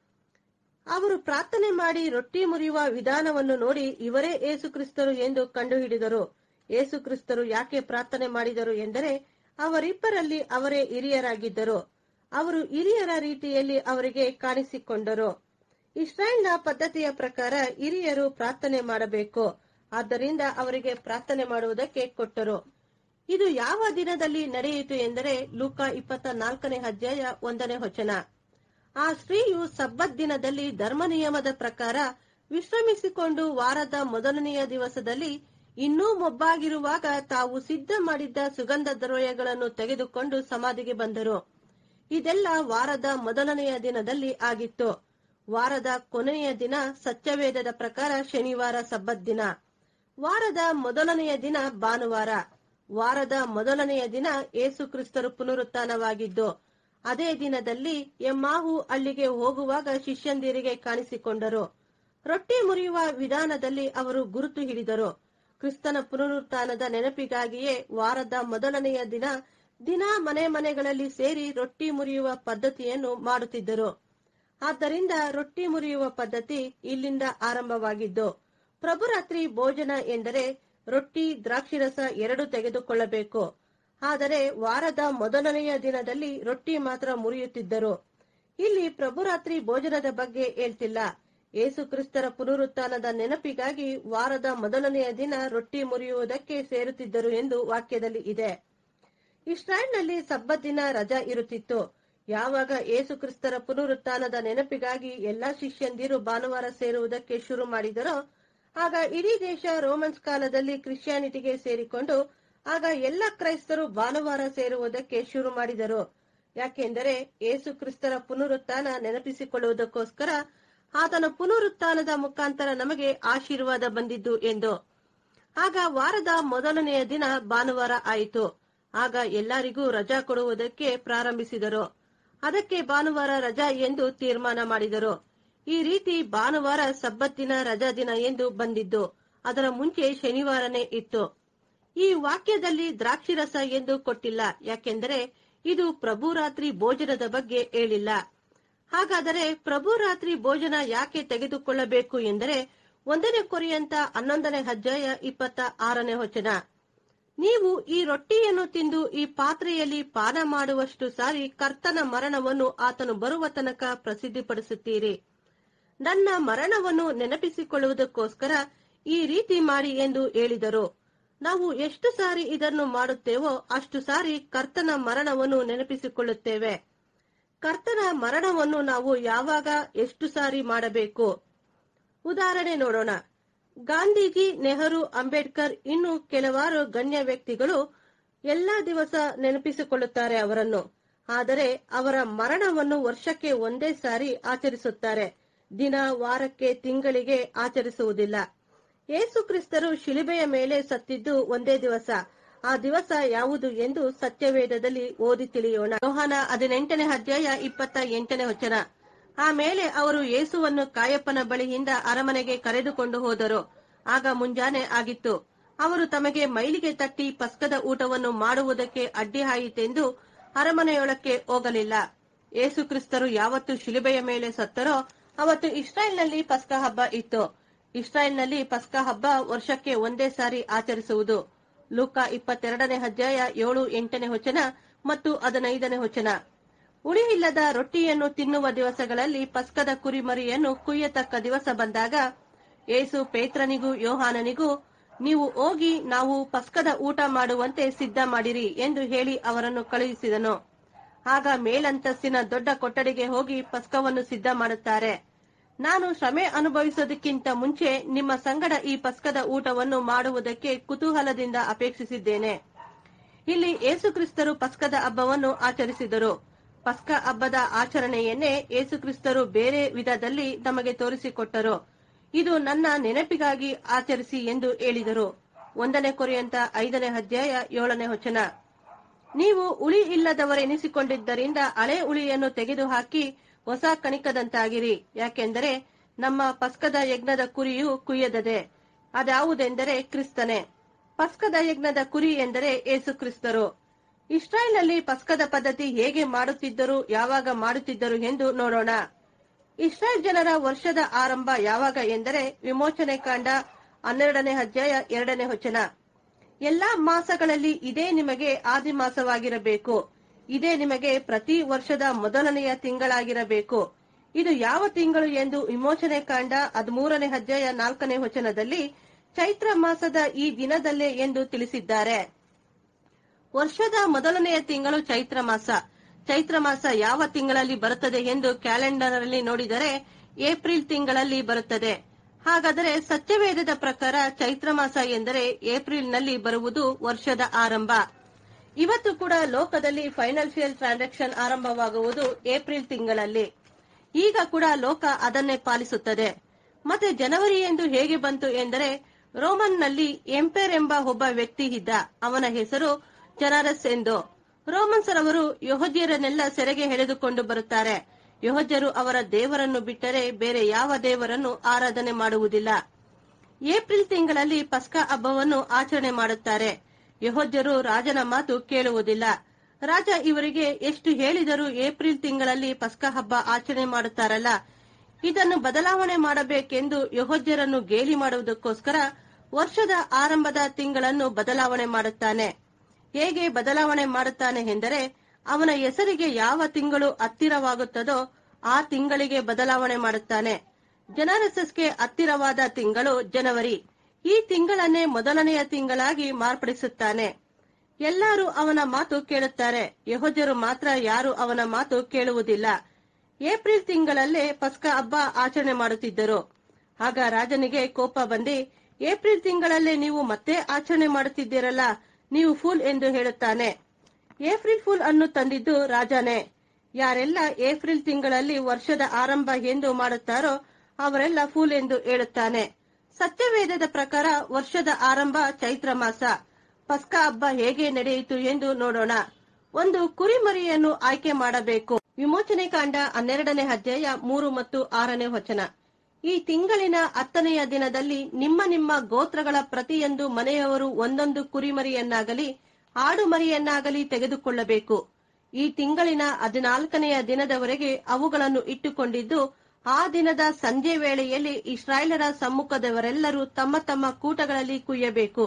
ಅವರು ಪ್ರಾರ್ಥನೆ ಮಾಡಿ ರೊಟ್ಟಿ ಮುರಿಯುವ ವಿಧಾನವನ್ನು ನೋಡಿ ಇವರೇ ಯೇಸು ಕ್ರಿಸ್ತರು ಎಂದು ಕಂಡುಹಿಡಿದರು. ಯೇಸು ಕ್ರಿಸ್ತರು ಯಾಕೆ ಪ್ರಾರ್ಥನೆ ಮಾಡಿದರು ಎಂದರೆ, ಅವರಿಬ್ಬರಲ್ಲಿ ಅವರೇ ಹಿರಿಯರಾಗಿದ್ದರು. ಅವರು ಹಿರಿಯರ ರೀತಿಯಲ್ಲಿ ಅವರಿಗೆ ಕಾಣಿಸಿಕೊಂಡರು. ಇಸ್ರಾಯೇಲ್ನ ಪದ್ಧತಿಯ ಪ್ರಕಾರ ಹಿರಿಯರು ಪ್ರಾರ್ಥನೆ ಮಾಡಬೇಕು. ಆದ್ದರಿಂದ ಅವರಿಗೆ ಪ್ರಾರ್ಥನೆ ಮಾಡುವುದಕ್ಕೆ ಕೊಟ್ಟರು. ಇದು ಯಾವ ದಿನದಲ್ಲಿ ನಡೆಯಿತು ಎಂದರೆ ಲೂಕ ಇಪ್ಪತ್ತ ನಾಲ್ಕನೇ ಅಧ್ಯಾಯ ಒಂದನೇ ವಚನ. ಆ ಸ್ತ್ರೀಯು ಸಬ್ಬತ್ ದಿನದಲ್ಲಿ ಧರ್ಮ ನಿಯಮದ ಪ್ರಕಾರ ವಿಶ್ರಮಿಸಿಕೊಂಡು ವಾರದ ಮೊದಲನೆಯ ದಿವಸದಲ್ಲಿ ಇನ್ನೂ ಮೊಬ್ಬಾಗಿರುವಾಗ ತಾವು ಸಿದ್ಧ ಮಾಡಿದ್ದ ಸುಗಂಧ ದ್ರವ್ಯಗಳನ್ನು ತೆಗೆದುಕೊಂಡು ಸಮಾಧಿಗೆ ಬಂದರು. ಇದೆಲ್ಲ ವಾರದ ಮೊದಲನೆಯ ದಿನದಲ್ಲಿ ಆಗಿತ್ತು. ವಾರದ ಕೊನೆಯ ದಿನ ಸತ್ಯವೇದದ ಪ್ರಕಾರ ಶನಿವಾರ ಸಬ್ಬತ್ ದಿನ. ವಾರದ ಮೊದಲನೆಯ ದಿನ ಭಾನುವಾರ. ವಾರದ ಮೊದಲನೆಯ ದಿನ ಯೇಸು ಕ್ರಿಸ್ತರು ಪುನರುತ್ಥಾನವಾಗಿದ್ದು ಅದೇ ದಿನದಲ್ಲಿ ಎಮ್ಮಾಹು ಹಳ್ಳಿಗೆ ಹೋಗುವಾಗ ಶಿಷ್ಯಂದಿರಿಗೆ ಕಾಣಿಸಿಕೊಂಡರು. ರೊಟ್ಟಿ ಮುರಿಯುವ ವಿಧಾನದಲ್ಲಿ ಅವರು ಗುರುತು ಹಿಡಿದರು. ಕ್ರಿಸ್ತನ ಪುನರುತ್ಥಾನದ ನೆನಪಿಗಾಗಿಯೇ ವಾರದ ಮೊದಲನೆಯ ದಿನ ದಿನ ಮನೆ ಮನೆಗಳಲ್ಲಿ ಸೇರಿ ರೊಟ್ಟಿ ಮುರಿಯುವ ಪದ್ಧತಿಯನ್ನು ಮಾಡುತ್ತಿದ್ದರು. ಆದ್ದರಿಂದ ರೊಟ್ಟಿ ಮುರಿಯುವ ಪದ್ಧತಿ ಇಲ್ಲಿಂದ ಆರಂಭವಾಗಿದ್ದು. ಪ್ರಭುರಾತ್ರಿ ಭೋಜನ ಎಂದರೆ ರೊಟ್ಟಿ, ದ್ರಾಕ್ಷಿರಸ ಎರಡು ತೆಗೆದುಕೊಳ್ಳಬೇಕು. ಆದರೆ ವಾರದ ಮೊದಲನೆಯ ದಿನದಲ್ಲಿ ರೊಟ್ಟಿ ಮಾತ್ರ ಮುರಿಯುತ್ತಿದ್ದರು. ಇಲ್ಲಿ ಪ್ರಭುರಾತ್ರಿ ಭೋಜನದ ಬಗ್ಗೆ ಹೇಳ್ತಿಲ್ಲ. ಯೇಸು ಕ್ರಿಸ್ತರ ಪುನರುತ್ಥಾನದ ನೆನಪಿಗಾಗಿ ವಾರದ ಮೊದಲನೆಯ ದಿನ ರೊಟ್ಟಿ ಮುರಿಯುವುದಕ್ಕೆ ಸೇರುತ್ತಿದ್ದರು ಎಂದು ವಾಕ್ಯದಲ್ಲಿ ಇದೆ. ಇಸ್ರಾಯೇಲ್ನಲ್ಲಿ ಸಬ್ಬತ್ ದಿನ ರಜಾ ಇರುತ್ತಿತ್ತು. ಯಾವಾಗ ಯೇಸು ಕ್ರಿಸ್ತರ ಪುನರುತ್ಥಾನದ ನೆನಪಿಗಾಗಿ ಎಲ್ಲಾ ಶಿಷ್ಯಂದಿರು ಭಾನುವಾರ ಸೇರುವುದಕ್ಕೆ ಶುರು ಮಾಡಿದರೋ ಆಗ ಇಡೀ ದೇಶ ರೋಮನ್ಸ್ ಕಾಲದಲ್ಲಿ ಕ್ರಿಶ್ಚಿಯಾನಿಟಿಗೆ ಸೇರಿಕೊಂಡು ಆಗ ಎಲ್ಲ ಕ್ರೈಸ್ತರು ಭಾನುವಾರ ಸೇರುವುದಕ್ಕೆ ಶುರು ಮಾಡಿದರು. ಯಾಕೆಂದರೆ ಯೇಸು ಕ್ರಿಸ್ತರ ಪುನರುತ್ಥಾನ ನೆನಪಿಸಿಕೊಳ್ಳುವುದಕ್ಕೋಸ್ಕರ ಆತನ ಪುನರುತ್ಥಾನದ ಮುಖಾಂತರ ನಮಗೆ ಆಶೀರ್ವಾದ ಬಂದಿದ್ದು ಎಂದು. ಆಗ ವಾರದ ಮೊದಲನೆಯ ದಿನ ಭಾನುವಾರ ಆಯಿತು. ಆಗ ಎಲ್ಲರಿಗೂ ರಜಾ ಕೊಡುವುದಕ್ಕೆ ಪ್ರಾರಂಭಿಸಿದರು. ಅದಕ್ಕೆ ಭಾನುವಾರ ರಜಾ ಎಂದು ತೀರ್ಮಾನ ಮಾಡಿದರು. ಈ ರೀತಿ ಭಾನುವಾರ ಸಬ್ಬತ್ ದಿನ ರಜಾ ದಿನ ಎಂದು ಬಂದಿದ್ದು. ಅದರ ಮುಂಚೆ ಶನಿವಾರನೇ ಇತ್ತು. ಈ ವಾಕ್ಯದಲ್ಲಿ ದ್ರಾಕ್ಷಿರಸ ಎಂದು ಕೊಟ್ಟಿಲ್ಲ. ಯಾಕೆಂದರೆ ಇದು ಪ್ರಭುರಾತ್ರಿ ಭೋಜನದ ಬಗ್ಗೆ ಹೇಳಿಲ್ಲ. ಹಾಗಾದರೆ ಪ್ರಭುರಾತ್ರಿ ಭೋಜನ ಯಾಕೆ ತೆಗೆದುಕೊಳ್ಳಬೇಕು ಎಂದರೆ ಒಂದನೇ ಕೊರಿಂಥ ಹನ್ನೊಂದನೇ ಅಧ್ಯಾಯ ಇಪ್ಪತ್ತ ಆರನೇ ವಚನ, ನೀವು ಈ ರೊಟ್ಟಿಯನ್ನು ತಿಂದು ಈ ಪಾತ್ರೆಯಲ್ಲಿ ಪಾನ ಮಾಡುವಷ್ಟು ಸಾರಿ ಕರ್ತನ ಮರಣವನ್ನು ಆತನು ಬರುವ ತನಕ ಪ್ರಸಿದ್ಧಿಪಡಿಸುತ್ತೀರಿ. ನನ್ನ ಮರಣವನ್ನು ನೆನಪಿಸಿಕೊಳ್ಳುವುದಕ್ಕೋಸ್ಕರ ಈ ರೀತಿ ಮಾಡಿ ಎಂದು ಹೇಳಿದರು. ನಾವು ಎಷ್ಟು ಸಾರಿ ಇದನ್ನು ಮಾಡುತ್ತೇವೋ ಅಷ್ಟು ಸಾರಿ ಕರ್ತನ ಮರಣವನ್ನು ನೆನಪಿಸಿಕೊಳ್ಳುತ್ತೇವೆ. ಕರ್ತನ ಮರಣವನ್ನು ನಾವು ಯಾವಾಗ ಎಷ್ಟು ಸಾರಿ ಮಾಡಬೇಕು? ಉದಾಹರಣೆ ನೋಡೋಣ. ಗಾಂಧೀಜಿ, ನೆಹರು, ಅಂಬೇಡ್ಕರ್ ಇನ್ನು ಕೆಲವಾರು ಗಣ್ಯ ವ್ಯಕ್ತಿಗಳು ಎಲ್ಲಾ ದಿವಸ ನೆನಪಿಸಿಕೊಳ್ಳುತ್ತಾರೆ ಅವರನ್ನು. ಆದರೆ ಅವರ ಮರಣವನ್ನು ವರ್ಷಕ್ಕೆ ಒಂದೇ ಸಾರಿ ಆಚರಿಸುತ್ತಾರೆ. ದಿನ, ವಾರಕ್ಕೆ, ತಿಂಗಳಿಗೆ ಆಚರಿಸುವುದಿಲ್ಲ. ಯೇಸು ಕ್ರಿಸ್ತರು ಶಿಲುಬೆಯ ಮೇಲೆ ಸತ್ತಿದ್ದು ಒಂದೇ ದಿವಸ. ಆ ದಿವಸ ಯಾವುದು ಎಂದು ಸತ್ಯವೇದದಲ್ಲಿ ಓದಿ ತಿಳಿಯೋಣ. ಯೋಹಾನ ಹದಿನೆಂಟನೇ ಅಧ್ಯಾಯ ಇಪ್ಪತ್ತ ಎಂಟನೇ ವಚನ, ಆಮೇಲೆ ಅವರು ಯೇಸುವನ್ನು ಕಾಯಪ್ಪನ ಬಳಿಯಿಂದ ಅರಮನೆಗೆ ಕರೆದುಕೊಂಡು ಹೋದರು. ಆಗ ಮುಂಜಾನೆ ಆಗಿತ್ತು. ಅವರು ತಮಗೆ ಮೈಲಿಗೆ ತಟ್ಟಿ ಪಸ್ಕದ ಊಟವನ್ನು ಮಾಡುವುದಕ್ಕೆ ಅಡ್ಡಿ ಆಯಿತೆಂದು ಅರಮನೆಯೊಳಕ್ಕೆ ಹೋಗಲಿಲ್ಲ. ಯೇಸು ಕ್ರಿಸ್ತರು ಯಾವತ್ತು ಶಿಲುಬೆಯ ಮೇಲೆ ಸತ್ತರೋ ಅವತ್ತು ಇಸ್ರಾಯೇಲ್ನಲ್ಲಿ ಪಸ್ಕ ಹಬ್ಬ ಇತ್ತು. ಇಸ್ರಾಯೇಲ್ನಲ್ಲಿ ಪಸ್ಕ ಹಬ್ಬ ವರ್ಷಕ್ಕೆ ಒಂದೇ ಸಾರಿ ಆಚರಿಸುವುದು. ಲೂಕ ಇಪ್ಪತ್ತೆರಡನೇ ಅಧ್ಯಾಯ ಏಳು ಎಂಟನೇ ವಚನ ಮತ್ತು ಹದಿನೈದನೇ ವಚನ. ಉಳಿಯಿಲ್ಲದ ರೊಟ್ಟಿಯನ್ನು ತಿನ್ನುವ ದಿವಸಗಳಲ್ಲಿ ಪಸ್ಕದ ಕುರಿಮರಿಯನ್ನು ಕುಯ್ಯತಕ್ಕ ದಿವಸ ಬಂದಾಗ ಯೇಸು ಪೇತ್ರನಿಗೂ ಯೋಹಾನನಿಗೂ, ನೀವು ಹೋಗಿ ನಾವು ಪಸ್ಕದ ಊಟ ಮಾಡುವಂತೆ ಸಿದ್ಧ ಮಾಡಿರಿ ಎಂದು ಹೇಳಿ ಅವರನ್ನು ಕಳುಹಿಸಿದನು. ಆಗ ಮೇಲಂತಸ್ತಿನ ದೊಡ್ಡ ಕೊಠಡಿಗೆ ಹೋಗಿ ಪಸ್ಕವನ್ನು ಸಿದ್ಧ ಮಾಡುತ್ತಾರೆ. ನಾನು ಶ್ರಮೆ ಅನುಭವಿಸೋದಕ್ಕಿಂತ ಮುಂಚೆ ನಿಮ್ಮ ಸಂಗಡ ಈ ಪಸ್ಕದ ಊಟವನ್ನು ಮಾಡುವುದಕ್ಕೆ ಕುತೂಹಲದಿಂದ ಅಪೇಕ್ಷಿಸಿದ್ದೇನೆ. ಇಲ್ಲಿ ಯೇಸುಕ್ರಿಸ್ತರು ಪಸ್ಕದ ಹಬ್ಬವನ್ನು ಆಚರಿಸಿದರು. ಪಸ್ಕ ಹಬ್ಬದ ಆಚರಣೆಯನ್ನೇ ಯೇಸುಕ್ರಿಸ್ತರು ಬೇರೆ ವಿಧದಲ್ಲಿ ನಮಗೆ ತೋರಿಸಿಕೊಟ್ಟರು. ಇದು ನನ್ನ ನೆನಪಿಗಾಗಿ ಆಚರಿಸಿ ಎಂದು ಹೇಳಿದರು. ಒಂದನೇ ಕೊರಿಂಥ ಐದನೇ ಅಧ್ಯಾಯ ಏಳನೇ ವಚನ. ನೀವು ಹುಳಿ ಇಲ್ಲದವರೆನಿಸಿಕೊಂಡಿದ್ದರಿಂದ ಹಳೆ ಹುಳಿಯನ್ನು ತೆಗೆದುಹಾಕಿ ಹೊಸ ಕಣಿಕದಂತಾಗಿರಿ. ಯಾಕೆಂದರೆ ನಮ್ಮ ಪಸ್ಕದ ಯಜ್ಞದ ಕುರಿಯು ಕುಯ್ಯದದೆ. ಅದ್ಯಾವುದೆಂದರೆ ಕ್ರಿಸ್ತನೇ. ಪಸ್ಕದ ಯಜ್ಞದ ಕುರಿ ಎಂದರೆ ಯೇಸು ಕ್ರಿಸ್ತರು. ಇಸ್ರಾಯೇಲ್ನಲ್ಲಿ ಪಸ್ಕದ ಪದ್ಧತಿ ಹೇಗೆ ಮಾಡುತ್ತಿದ್ದರು, ಯಾವಾಗ ಮಾಡುತ್ತಿದ್ದರು ಎಂದು ನೋಡೋಣ. ಇಸ್ರಾಯೇಲ್ ಜನರ ವರ್ಷದ ಆರಂಭ ಯಾವಾಗ ಎಂದರೆ ವಿಮೋಚನೆ ಕಾಂಡ ಹನ್ನೆರಡನೇ ಅಧ್ಯಾಯ ಎರಡನೇ ವಚನ. ಎಲ್ಲಾ ಮಾಸಗಳಲ್ಲಿ ಇದೇ ನಿಮಗೆ ಆದಿ ಮಾಸವಾಗಿರಬೇಕು. ಇದೇ ನಿಮಗೆ ಪ್ರತಿ ವರ್ಷದ ಮೊದಲನೆಯ ತಿಂಗಳಾಗಿರಬೇಕು. ಇದು ಯಾವ ತಿಂಗಳು ಎಂದು ವಿಮೋಚನೆ ಕಾಂಡ ಹದಿಮೂರನೇ ಅಧ್ಯಾಯ ನಾಲ್ಕನೇ ವಚನದಲ್ಲಿ ಚೈತ್ರ ಮಾಸದ ಈ ದಿನದಲ್ಲೇ ಎಂದು ತಿಳಿಸಿದ್ದಾರೆ. ವರ್ಷದ ಮೊದಲನೆಯ ತಿಂಗಳು ಚೈತ್ರ ಮಾಸ. ಚೈತ್ರ ಮಾಸ ಯಾವ ತಿಂಗಳಲ್ಲಿ ಬರುತ್ತದೆ ಎಂದು ಕ್ಯಾಲೆಂಡರ್ ಅಲ್ಲಿ ನೋಡಿದರೆ ಏಪ್ರಿಲ್ ತಿಂಗಳಲ್ಲಿ ಬರುತ್ತದೆ. ಹಾಗಾದರೆ ಸತ್ಯವೇದದ ಪ್ರಕಾರ ಚೈತ್ರ ಮಾಸ ಎಂದರೆ ಏಪ್ರಿಲ್ನಲ್ಲಿ ಬರುವುದು ವರ್ಷದ ಆರಂಭ. ಇವತ್ತು ಕೂಡ ಲೋಕದಲ್ಲಿ ಫೈನಾನ್ಷಿಯಲ್ ಟ್ರಾನ್ಸಾಕ್ಷನ್ ಆರಂಭವಾಗುವುದು ಏಪ್ರಿಲ್ ತಿಂಗಳಲ್ಲಿ. ಈಗ ಕೂಡ ಲೋಕ ಅದನ್ನೇ ಪಾಲಿಸುತ್ತದೆ. ಮತ್ತೆ ಜನವರಿ ಎಂದು ಹೇಗೆ ಬಂತು ಎಂದರೆ ರೋಮನ್ ನಲ್ಲಿ ಎಂಪೈರ್ ಎಂಬ ಒಬ್ಬ ವ್ಯಕ್ತಿ ಇದ್ದ. ಅವನ ಹೆಸರು ಜನರಸ್ ಎಂದು. ರೋಮನ್ಸ್ ರವರು ಯಹೂದ್ಯರನ್ನೆಲ್ಲ ಸೆರೆಗೆ ಎಳೆದುಕೊಂಡು ಬರುತ್ತಾರೆ. ಯಹೂದ್ಯರು ಅವರ ದೇವರನ್ನು ಬಿಟ್ಟರೆ ಬೇರೆ ಯಾವ ದೇವರನ್ನು ಆರಾಧನೆ ಮಾಡುವುದಿಲ್ಲ. ಏಪ್ರಿಲ್ ತಿಂಗಳಲ್ಲಿ ಪಸ್ಕಾ ಹಬ್ಬವನ್ನು ಆಚರಣೆ ಮಾಡುತ್ತಾರೆ. ಯೆಹೂದ್ಯರು ರಾಜನ ಮಾತು ಕೇಳುವುದಿಲ್ಲ. ರಾಜ ಇವರಿಗೆ ಎಷ್ಟು ಹೇಳಿದರೂ ಏಪ್ರಿಲ್ ತಿಂಗಳಲ್ಲಿ ಪಸ್ಕಾ ಹಬ್ಬ ಆಚರಣೆ ಮಾಡುತ್ತಾರಲ್ಲ, ಇದನ್ನು ಬದಲಾವಣೆ ಮಾಡಬೇಕೆಂದು ಯೆಹೂದ್ಯರನ್ನು ಗೇಲಿ ಮಾಡುವುದಕ್ಕೋಸ್ಕರ ವರ್ಷದ ಆರಂಭದ ತಿಂಗಳನ್ನು ಬದಲಾವಣೆ ಮಾಡುತ್ತಾನೆ. ಹೇಗೆ ಬದಲಾವಣೆ ಮಾಡುತ್ತಾನೆ ಎಂದರೆ, ಅವನ ಹೆಸರಿಗೆ ಯಾವ ತಿಂಗಳು ಹತ್ತಿರವಾಗುತ್ತದೋ ಆ ತಿಂಗಳಿಗೆ ಬದಲಾವಣೆ ಮಾಡುತ್ತಾನೆ. ಜನರಸಸ್ಗೆ ಹತ್ತಿರವಾದ ತಿಂಗಳು ಜನವರಿ. ಈ ತಿಂಗಳನ್ನೇ ಮೊದಲನೆಯ ತಿಂಗಳಾಗಿ ಮಾರ್ಪಡಿಸುತ್ತಾನೆ. ಎಲ್ಲರೂ ಅವನ ಮಾತು ಕೇಳುತ್ತಾರೆ, ಯೆಹೂದ್ಯರು ಮಾತ್ರ ಯಾರು ಅವನ ಮಾತು ಕೇಳುವುದಿಲ್ಲ. ಏಪ್ರಿಲ್ ತಿಂಗಳಲ್ಲೇ ಪಸ್ಕಾ ಹಬ್ಬ ಆಚರಣೆ ಮಾಡುತ್ತಿದ್ದರು. ಆಗ ರಾಜನಿಗೆ ಕೋಪ ಬಂದಿ, ಏಪ್ರಿಲ್ ತಿಂಗಳಲ್ಲೇ ನೀವು ಮತ್ತೆ ಆಚರಣೆ ಮಾಡುತ್ತಿದ್ದೀರಲ್ಲ, ನೀವು ಫೂಲ್ ಎಂದು ಹೇಳುತ್ತಾನೆ. ಏಪ್ರಿಲ್ ಫೂಲ್ ಅನ್ನು ತಂದಿದ್ದು ರಾಜನೇ. ಯಾರೆಲ್ಲ ಏಪ್ರಿಲ್ ತಿಂಗಳಲ್ಲಿ ವರ್ಷದ ಆರಂಭ ಎಂದು ಮಾಡುತ್ತಾರೋ ಅವರೆಲ್ಲ ಫೂಲ್ ಎಂದು ಹೇಳುತ್ತಾನೆ. ಸತ್ಯವೇದದ ಪ್ರಕಾರ ವರ್ಷದ ಆರಂಭ ಚೈತ್ರ ಮಾಸ. ಪಸ್ಕಾ ಹಬ್ಬ ಹೇಗೆ ನಡೆಯಿತು ಎಂದು ನೋಡೋಣ. ಒಂದು ಕುರಿಮರಿಯನ್ನು ಆಯ್ಕೆ ಮಾಡಬೇಕು. ವಿಮೋಚನೆ ಕಾಂಡ ಹನ್ನೆರಡನೇ ಅಧ್ಯಾಯ ಮೂರು ಮತ್ತು ಆರನೇ ವಚನ. ಈ ತಿಂಗಳಿನ ಹತ್ತನೆಯ ದಿನದಲ್ಲಿ ನಿಮ್ಮ ನಿಮ್ಮ ಗೋತ್ರಗಳ ಪ್ರತಿಯೊಂದು ಮನೆಯವರು ಒಂದೊಂದು ಕುರಿಮರಿಯನ್ನಾಗಲಿ ಆಡು ಮರಿಯನ್ನಾಗಲಿ ತೆಗೆದುಕೊಳ್ಳಬೇಕು. ಈ ತಿಂಗಳಿನ ಹದಿನಾಲ್ಕನೆಯ ದಿನದವರೆಗೆ ಅವುಗಳನ್ನು ಇಟ್ಟುಕೊಂಡಿದ್ದು, ಆ ದಿನದ ಸಂಜೆ ವೇಳೆಯಲ್ಲಿ ಇಸ್ರಾಯೇಲರ ಸಮ್ಮುಖದವರೆಲ್ಲರೂ ತಮ್ಮ ತಮ್ಮ ಕೂಟಗಳಲ್ಲಿ ಕುಯ್ಯಬೇಕು.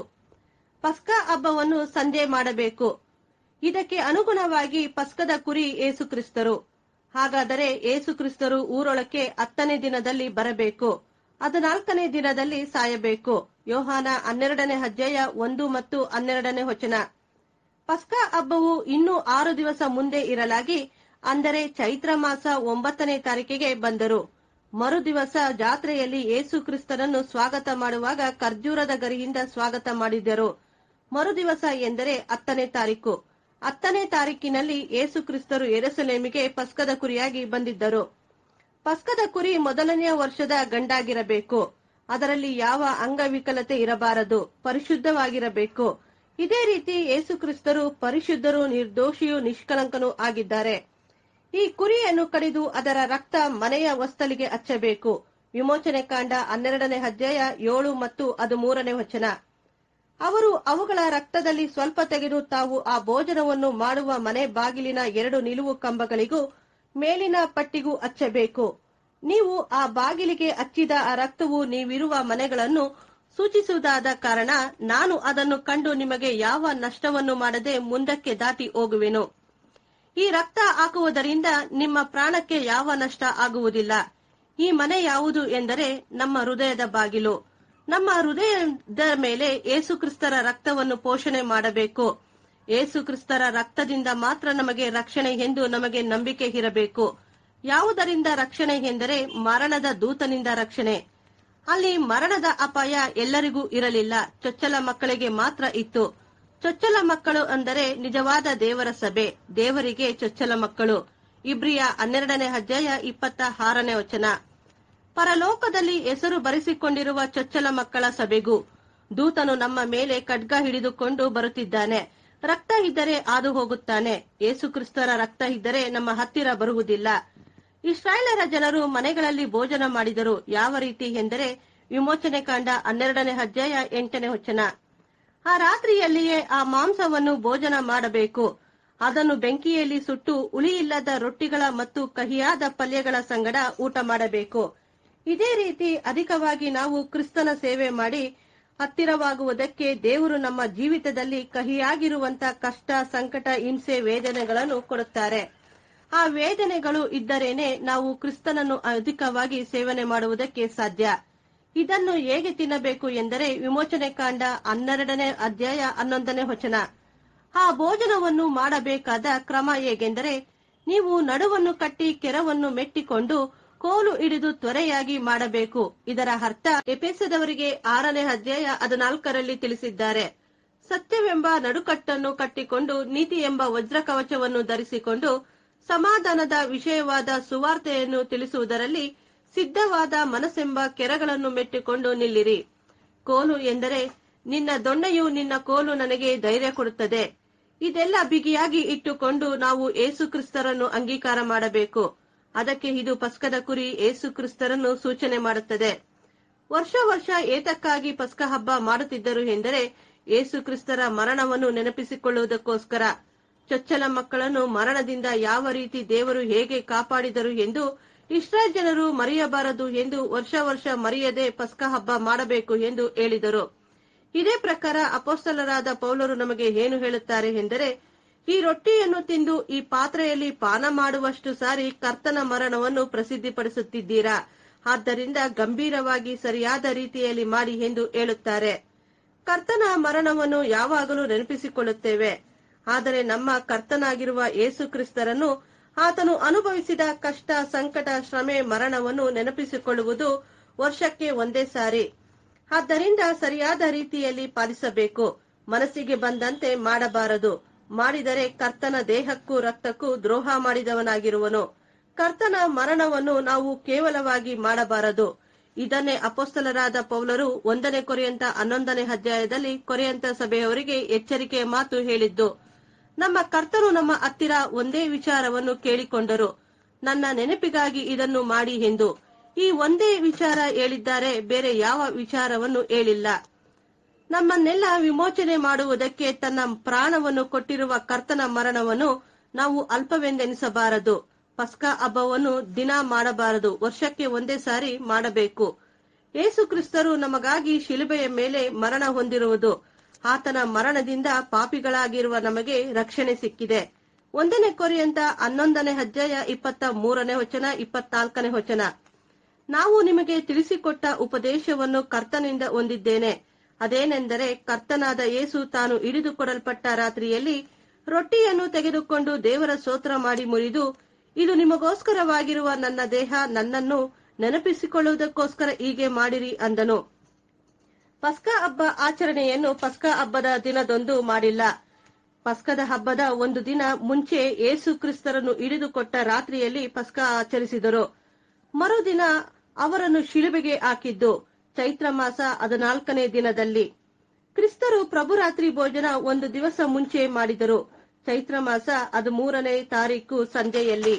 ಪಸ್ಕಾ ಹಬ್ಬವನ್ನು ಸಂಜೆ ಮಾಡಬೇಕು. ಇದಕ್ಕೆ ಅನುಗುಣವಾಗಿ ಪಸ್ಕದ ಕುರಿ ಏಸುಕ್ರಿಸ್ತರು. ಹಾಗಾದರೆ ಏಸುಕ್ರಿಸ್ತರು ಊರೊಳಕ್ಕೆ ಹತ್ತನೇ ದಿನದಲ್ಲಿ ಬರಬೇಕು, ಹದಿನಾಲ್ಕನೇ ದಿನದಲ್ಲಿ ಸಾಯಬೇಕು. ಯೋಹಾನ ಹನ್ನೆರಡನೇ ಅಧ್ಯಾಯ ಒಂದು ಮತ್ತು ಹನ್ನೆರಡನೇ ವಚನ. ಪಸ್ಕಾ ಹಬ್ಬವು ಇನ್ನೂ ಆರು ದಿವಸ ಮುಂದೆ ಇರಲಾಗಿ, ಅಂದರೆ ಚೈತ್ರ ಮಾಸ ಒಂಬತ್ತನೇ ತಾರೀಕಿಗೆ ಬಂದರು. ಮರು ದಿವಸ ಜಾತ್ರೆಯಲ್ಲಿ ಏಸು ಕ್ರಿಸ್ತನನ್ನು ಸ್ವಾಗತ ಮಾಡುವಾಗ ಖರ್ಜೂರದ ಗರಿಯಿಂದ ಸ್ವಾಗತ ಮಾಡಿದರು. ಮರು ದಿವಸ ಎಂದರೆ ಹತ್ತನೇ ತಾರೀಕು. ಹತ್ತನೇ ತಾರೀಕಿನಲ್ಲಿ ಏಸು ಕ್ರಿಸ್ತರು ಯೆರೂಸಲೇಮಿಗೆ ಪಸ್ಕದ ಕುರಿಯಾಗಿ ಬಂದಿದ್ದರು. ಪಸ್ಕದ ಕುರಿ ಮೊದಲನೆಯ ವರ್ಷದ ಗಂಡಾಗಿರಬೇಕು. ಅದರಲ್ಲಿ ಯಾವ ಅಂಗವಿಕಲತೆ ಇರಬಾರದು, ಪರಿಶುದ್ಧವಾಗಿರಬೇಕು. ಇದೇ ರೀತಿ ಏಸು ಕ್ರಿಸ್ತರು ಪರಿಶುದ್ಧರು, ನಿರ್ದೋಷಿಯೂ ನಿಷ್ಕಳಂಕನೂ ಆಗಿದ್ದಾರೆ. ಈ ಕುರಿಯನ್ನು ಕಡಿದು ಅದರ ರಕ್ತ ಮನೆಯ ಹೊಸ್ತಲಿಗೆ ಹಚ್ಚಬೇಕು. ವಿಮೋಚನೆ ಕಾಂಡ ಹನ್ನೆರಡನೇ ಅಧ್ಯಾಯ ಏಳು ಮತ್ತು ಹದಿಮೂರನೇ ವಚನ. ಅವರು ಅವುಗಳ ರಕ್ತದಲ್ಲಿ ಸ್ವಲ್ಪ ತೆಗೆದು ತಾವು ಆ ಭೋಜನವನ್ನು ಮಾಡುವ ಮನೆ ಬಾಗಿಲಿನ ಎರಡು ನಿಲುವು ಕಂಬಗಳಿಗೂ ಮೇಲಿನ ಪಟ್ಟಿಗೂ ಹಚ್ಚಬೇಕು. ನೀವು ಆ ಬಾಗಿಲಿಗೆ ಹಚ್ಚಿದ ಆ ರಕ್ತವು ನೀವಿರುವ ಮನೆಗಳನ್ನು ಸೂಚಿಸುವುದಾದ ಕಾರಣ ನಾನು ಅದನ್ನು ಕಂಡು ನಿಮಗೆ ಯಾವ ನಷ್ಟವನ್ನು ಮಾಡದೆ ಮುಂದಕ್ಕೆ ದಾಟಿ ಹೋಗುವೆನು. ಈ ರಕ್ತ ಹಾಕುವುದರಿಂದ ನಿಮ್ಮ ಪ್ರಾಣಕ್ಕೆ ಯಾವ ನಷ್ಟ ಆಗುವುದಿಲ್ಲ. ಈ ಮನೆ ಯಾವುದು ಎಂದರೆ ನಮ್ಮ ಹೃದಯದ ಬಾಗಿಲು. ನಮ್ಮ ಹೃದಯದ ಮೇಲೆ ಏಸುಕ್ರಿಸ್ತರ ರಕ್ತವನ್ನು ಪೋಷಣೆ ಮಾಡಬೇಕು. ಏಸುಕ್ರಿಸ್ತರ ರಕ್ತದಿಂದ ಮಾತ್ರ ನಮಗೆ ರಕ್ಷಣೆ ಎಂದು ನಮಗೆ ನಂಬಿಕೆ ಇರಬೇಕು. ಯಾವುದರಿಂದ ರಕ್ಷಣೆ ಎಂದರೆ ಮರಣದ ದೂತನಿಂದ ರಕ್ಷಣೆ. ಅಲ್ಲಿ ಮರಣದ ಅಪಾಯ ಎಲ್ಲರಿಗೂ ಇರಲಿಲ್ಲ, ಚೊಚ್ಚಲ ಮಕ್ಕಳಿಗೆ ಮಾತ್ರ ಇತ್ತು. ಚೊಚ್ಚಲ ಮಕ್ಕಳು ಅಂದರೆ ನಿಜವಾದ ದೇವರ ಸಭೆ, ದೇವರಿಗೆ ಚೊಚ್ಚಲ ಮಕ್ಕಳು. ಇಬ್ರಿಯ ಹನ್ನೆರಡನೇ ಅಧ್ಯಾಯ ಇಪ್ಪತ್ತ ಆರನೇ ವಚನ. ಪರಲೋಕದಲ್ಲಿ ಹೆಸರು ಬರೆಸಿಕೊಂಡಿರುವ ಚೊಚ್ಚಲ ಮಕ್ಕಳ ಸಭೆಗೂ ದೂತನು ನಮ್ಮ ಮೇಲೆ ಖಡ್ಗ ಹಿಡಿದುಕೊಂಡು ಬರುತ್ತಿದ್ದಾನೆ. ರಕ್ತ ಇದ್ದರೆ ಹಾದು ಹೋಗುತ್ತಾನೆ. ಯೇಸುಕ್ರಿಸ್ತರ ರಕ್ತ ಇದ್ದರೆ ನಮ್ಮ ಹತ್ತಿರ ಬರುವುದಿಲ್ಲ. ಇಸ್ರಾಯೇಲರ ಜನರು ಮನೆಗಳಲ್ಲಿ ಭೋಜನ ಮಾಡಿದರು. ಯಾವ ರೀತಿ ಎಂದರೆ ವಿಮೋಚನೆ ಕಾಂಡ ಹನ್ನೆರಡನೇ ಅಧ್ಯಾಯ ಎಂಟನೇ ವಚನ. ಆ ರಾತ್ರಿಯಲ್ಲಿಯೇ ಆ ಮಾಂಸವನ್ನು ಭೋಜನ ಮಾಡಬೇಕು. ಅದನ್ನು ಬೆಂಕಿಯಲ್ಲಿ ಸುಟ್ಟು ಹುಳಿಯಿಲ್ಲದ ರೊಟ್ಟಿಗಳ ಮತ್ತು ಕಹಿಯಾದ ಪಲ್ಯಗಳ ಸಂಗಡ ಊಟ ಮಾಡಬೇಕು. ಇದೇ ರೀತಿ ಅಧಿಕವಾಗಿ ನಾವು ಕ್ರಿಸ್ತನ ಸೇವೆ ಮಾಡಿ ಹತ್ತಿರವಾಗುವುದಕ್ಕೆ ದೇವರು ನಮ್ಮ ಜೀವಿತದಲ್ಲಿ ಕಹಿಯಾಗಿರುವಂತ ಕಷ್ಟ, ಸಂಕಟ, ಹಿಂಸೆ, ವೇದನೆಗಳನ್ನು ಕೊಡುತ್ತಾರೆ. ಆ ವೇದನೆಗಳು ಇದ್ದರೇನೆ ನಾವು ಕ್ರಿಸ್ತನನ್ನು ಅಧಿಕವಾಗಿ ಸೇವನೆ ಮಾಡುವುದಕ್ಕೆ ಸಾಧ್ಯ. ಇದನ್ನು ಹೇಗೆ ತಿನ್ನಬೇಕು ಎಂದರೆ ವಿಮೋಚನೆ ಕಾಂಡ ಹನ್ನೆರಡನೇ ಅಧ್ಯಾಯ ಹನ್ನೊಂದನೇ ವಚನ. ಆ ಭೋಜನವನ್ನು ಮಾಡಬೇಕಾದ ಕ್ರಮ ಹೇಗೆಂದರೆ, ನೀವು ನಡುವನ್ನು ಕಟ್ಟಿ ಕೆರವನ್ನು ಮೆಟ್ಟಿಕೊಂಡು ಕೋಲು ಹಿಡಿದು ತ್ವರೆಯಾಗಿ ಮಾಡಬೇಕು. ಇದರ ಅರ್ಥ ಎಫೆಸದವರಿಗೆ ಆರನೇ ಅಧ್ಯಾಯ ಹದಿನಾಲ್ಕರಲ್ಲಿ ತಿಳಿಸಿದ್ದಾರೆ. ಸತ್ಯವೆಂಬ ನಡುಕಟ್ಟನ್ನು ಕಟ್ಟಿಕೊಂಡು ನೀತಿ ಎಂಬ ವಜ್ರ ಕವಚವನ್ನು ಧರಿಸಿಕೊಂಡು ಸಮಾಧಾನದ ವಿಷಯವಾದ ಸುವಾರ್ತೆಯನ್ನು ತಿಳಿಸುವುದರಲ್ಲಿ ಸಿದ್ಧವಾದ ಮನಸ್ಸೆಂಬ ಕೆರಗಳನ್ನು ಮೆಟ್ಟಿಕೊಂಡು ನಿಲ್ಲಿರಿ. ಕೋಲು ಎಂದರೆ ನಿನ್ನ ದೊಣ್ಣೆಯು ನಿನ್ನ ಕೋಲು ನನಗೆ ಧೈರ್ಯ ಕೊಡುತ್ತದೆ. ಇದೆಲ್ಲ ಬಿಗಿಯಾಗಿ ಇಟ್ಟುಕೊಂಡು ನಾವು ಏಸು ಕ್ರಿಸ್ತರನ್ನು ಅಂಗೀಕಾರ ಮಾಡಬೇಕು. ಅದಕ್ಕೆ ಇದು ಪಸ್ಕದ ಕುರಿ ಏಸು ಕ್ರಿಸ್ತರನ್ನು ಸೂಚನೆ ಮಾಡುತ್ತದೆ. ವರ್ಷ ವರ್ಷ ಏತಕ್ಕಾಗಿ ಪಸ್ಕ ಹಬ್ಬ ಮಾಡುತ್ತಿದ್ದರು ಎಂದರೆ ಯೇಸು ಕ್ರಿಸ್ತರ ಮರಣವನ್ನು ನೆನಪಿಸಿಕೊಳ್ಳುವುದಕ್ಕೋಸ್ಕರ. ಚೊಚ್ಚಲ ಮಕ್ಕಳನ್ನು ಮರಣದಿಂದ ಯಾವ ರೀತಿ ದೇವರು ಹೇಗೆ ಕಾಪಾಡಿದರು ಎಂದು ಇಸ್ರಾಯೇಲ್ ಜನರು ಮರೆಯಬಾರದು ಎಂದು ವರ್ಷ ವರ್ಷ ಮರೆಯದೆ ಪಸ್ಕ ಹಬ್ಬ ಮಾಡಬೇಕು ಎಂದು ಹೇಳಿದರು. ಇದೇ ಪ್ರಕಾರ ಅಪೊಸ್ತಲರಾದ ಪೌಲರು ನಮಗೆ ಏನು ಹೇಳುತ್ತಾರೆ ಎಂದರೆ, ಈ ರೊಟ್ಟಿಯನ್ನು ತಿಂದು ಈ ಪಾತ್ರೆಯಲ್ಲಿ ಪಾನ ಮಾಡುವಷ್ಟು ಸಾರಿ ಕರ್ತನ ಮರಣವನ್ನು ಪ್ರಸಿದ್ಧಿಪಡಿಸುತ್ತಿದ್ದೀರಾ, ಆದ್ದರಿಂದ ಗಂಭೀರವಾಗಿ ಸರಿಯಾದ ರೀತಿಯಲ್ಲಿ ಮಾಡಿ ಎಂದು ಹೇಳುತ್ತಾರೆ. ಕರ್ತನ ಮರಣವನ್ನು ಯಾವಾಗಲೂ ನೆನಪಿಸಿಕೊಳ್ಳುತ್ತೇವೆ. ಆದರೆ ನಮ್ಮ ಕರ್ತನಾಗಿರುವ ಯೇಸು ಕ್ರಿಸ್ತರನ್ನು, ಆತನು ಅನುಭವಿಸಿದ ಕಷ್ಟ, ಸಂಕಟ, ಶ್ರಮೆ, ಮರಣವನ್ನು ನೆನಪಿಸಿಕೊಳ್ಳುವುದು ವರ್ಷಕ್ಕೆ ಒಂದೇ ಸಾರಿ. ಆದ್ದರಿಂದ ಸರಿಯಾದ ರೀತಿಯಲ್ಲಿ ಪಾಲಿಸಬೇಕು. ಮನಸ್ಸಿಗೆ ಬಂದಂತೆ ಮಾಡಬಾರದು. ಮಾಡಿದರೆ ಕರ್ತನ ದೇಹಕ್ಕೂ ರಕ್ತಕ್ಕೂ ದ್ರೋಹ ಮಾಡಿದವನಾಗಿರುವನು. ಕರ್ತನ ಮರಣವನ್ನು ನಾವು ಕೇವಲವಾಗಿ ಮಾಡಬಾರದು. ಇದನ್ನೇ ಅಪೊಸ್ತಲರಾದ ಪೌಲರು ಒಂದನೇ ಕೊರಿಂಥ ಹನ್ನೊಂದನೇ ಅಧ್ಯಾಯದಲ್ಲಿ ಕೊರಿಂಥ ಸಭೆಯವರಿಗೆ ಎಚ್ಚರಿಕೆಯ ಮಾತು ಹೇಳಿದ್ದು. ನಮ್ಮ ಕರ್ತನು ನಮ್ಮ ಹತ್ತಿರ ಒಂದೇ ವಿಚಾರವನ್ನು ಕೇಳಿಕೊಂಡರು, ನನ್ನ ನೆನಪಿಗಾಗಿ ಇದನ್ನು ಮಾಡಿ ಎಂದು. ಈ ಒಂದೇ ವಿಚಾರ ಹೇಳಿದ್ದಾರೆ, ಬೇರೆ ಯಾವ ವಿಚಾರವನ್ನು ಹೇಳಿಲ್ಲ. ನಮ್ಮನ್ನೆಲ್ಲ ವಿಮೋಚನೆ ಮಾಡುವುದಕ್ಕೆ ತನ್ನ ಪ್ರಾಣವನ್ನು ಕೊಟ್ಟಿರುವ ಕರ್ತನ ಮರಣವನ್ನು ನಾವು ಅಲ್ಪವೆಂದೆನಿಸಬಾರದು. ಪಸ್ಕ ಹಬ್ಬವನ್ನು ದಿನ ಮಾಡಬಾರದು, ವರ್ಷಕ್ಕೆ ಒಂದೇ ಸಾರಿ ಮಾಡಬೇಕು. ಯೇಸು ಕ್ರಿಸ್ತರು ನಮಗಾಗಿ ಶಿಲುಬೆಯ ಮೇಲೆ ಮರಣ ಹೊಂದಿರುವುದು. ಆತನ ಮರಣದಿಂದ ಪಾಪಿಗಳಾಗಿರುವ ನಮಗೆ ರಕ್ಷಣೆ ಸಿಕ್ಕಿದೆ. ಒಂದನೇ ಕೊರಿಂಥ ಹನ್ನೊಂದನೇ ಅಧ್ಯಾಯ ಇಪ್ಪತ್ತ ಮೂರನೇ ವಚನ, ಇಪ್ಪತ್ನಾಲ್ಕನೇ ವಚನ. ನಾವು ನಿಮಗೆ ತಿಳಿಸಿಕೊಟ್ಟ ಉಪದೇಶವನ್ನು ಕರ್ತನಿಂದ ಹೊಂದಿದ್ದೇನೆ. ಅದೇನೆಂದರೆ, ಕರ್ತನಾದ ಯೇಸು ತಾನು ಹಿಡಿದುಕೊಡಲ್ಪಟ್ಟ ರಾತ್ರಿಯಲ್ಲಿ ರೊಟ್ಟಿಯನ್ನು ತೆಗೆದುಕೊಂಡು ದೇವರ ಸ್ತೋತ್ರ ಮಾಡಿ ಮುರಿದು, ಇದು ನಿಮಗೋಸ್ಕರವಾಗಿರುವ ನನ್ನ ದೇಹ, ನನ್ನನ್ನು ನೆನಪಿಸಿಕೊಳ್ಳುವುದಕ್ಕೋಸ್ಕರ ಹೀಗೆ ಮಾಡಿರಿ ಅಂದನು. ಪಸ್ಕ ಹಬ್ಬ ಆಚರಣೆಯನ್ನು ಪಸ್ಕ ಹಬ್ಬದ ದಿನದಂದು ಮಾಡಿಲ್ಲ. ಪಸ್ಕದ ಹಬ್ಬದ ಒಂದು ದಿನ ಮುಂಚೆ ಯೇಸು ಕ್ರಿಸ್ತರನ್ನು ಹಿಡಿದುಕೊಟ್ಟ ರಾತ್ರಿಯಲ್ಲಿ ಪಸ್ಕ ಆಚರಿಸಿದರು. ಮರುದಿನ ಅವರನ್ನು ಶಿಲುಬೆಗೆ ಹಾಕಿದ್ದು ಚೈತ್ರ ಮಾಸ ಹದಿನಾಲ್ಕನೇ ದಿನದಲ್ಲಿ. ಕ್ರಿಸ್ತರು ಪ್ರಭುರಾತ್ರಿ ಭೋಜನ ಒಂದು ದಿವಸ ಮುಂಚೆ ಮಾಡಿದರು, ಚೈತ್ರ ಮಾಸ ಹದಿಮೂರನೇ ತಾರೀಕು ಸಂಜೆಯಲ್ಲಿ.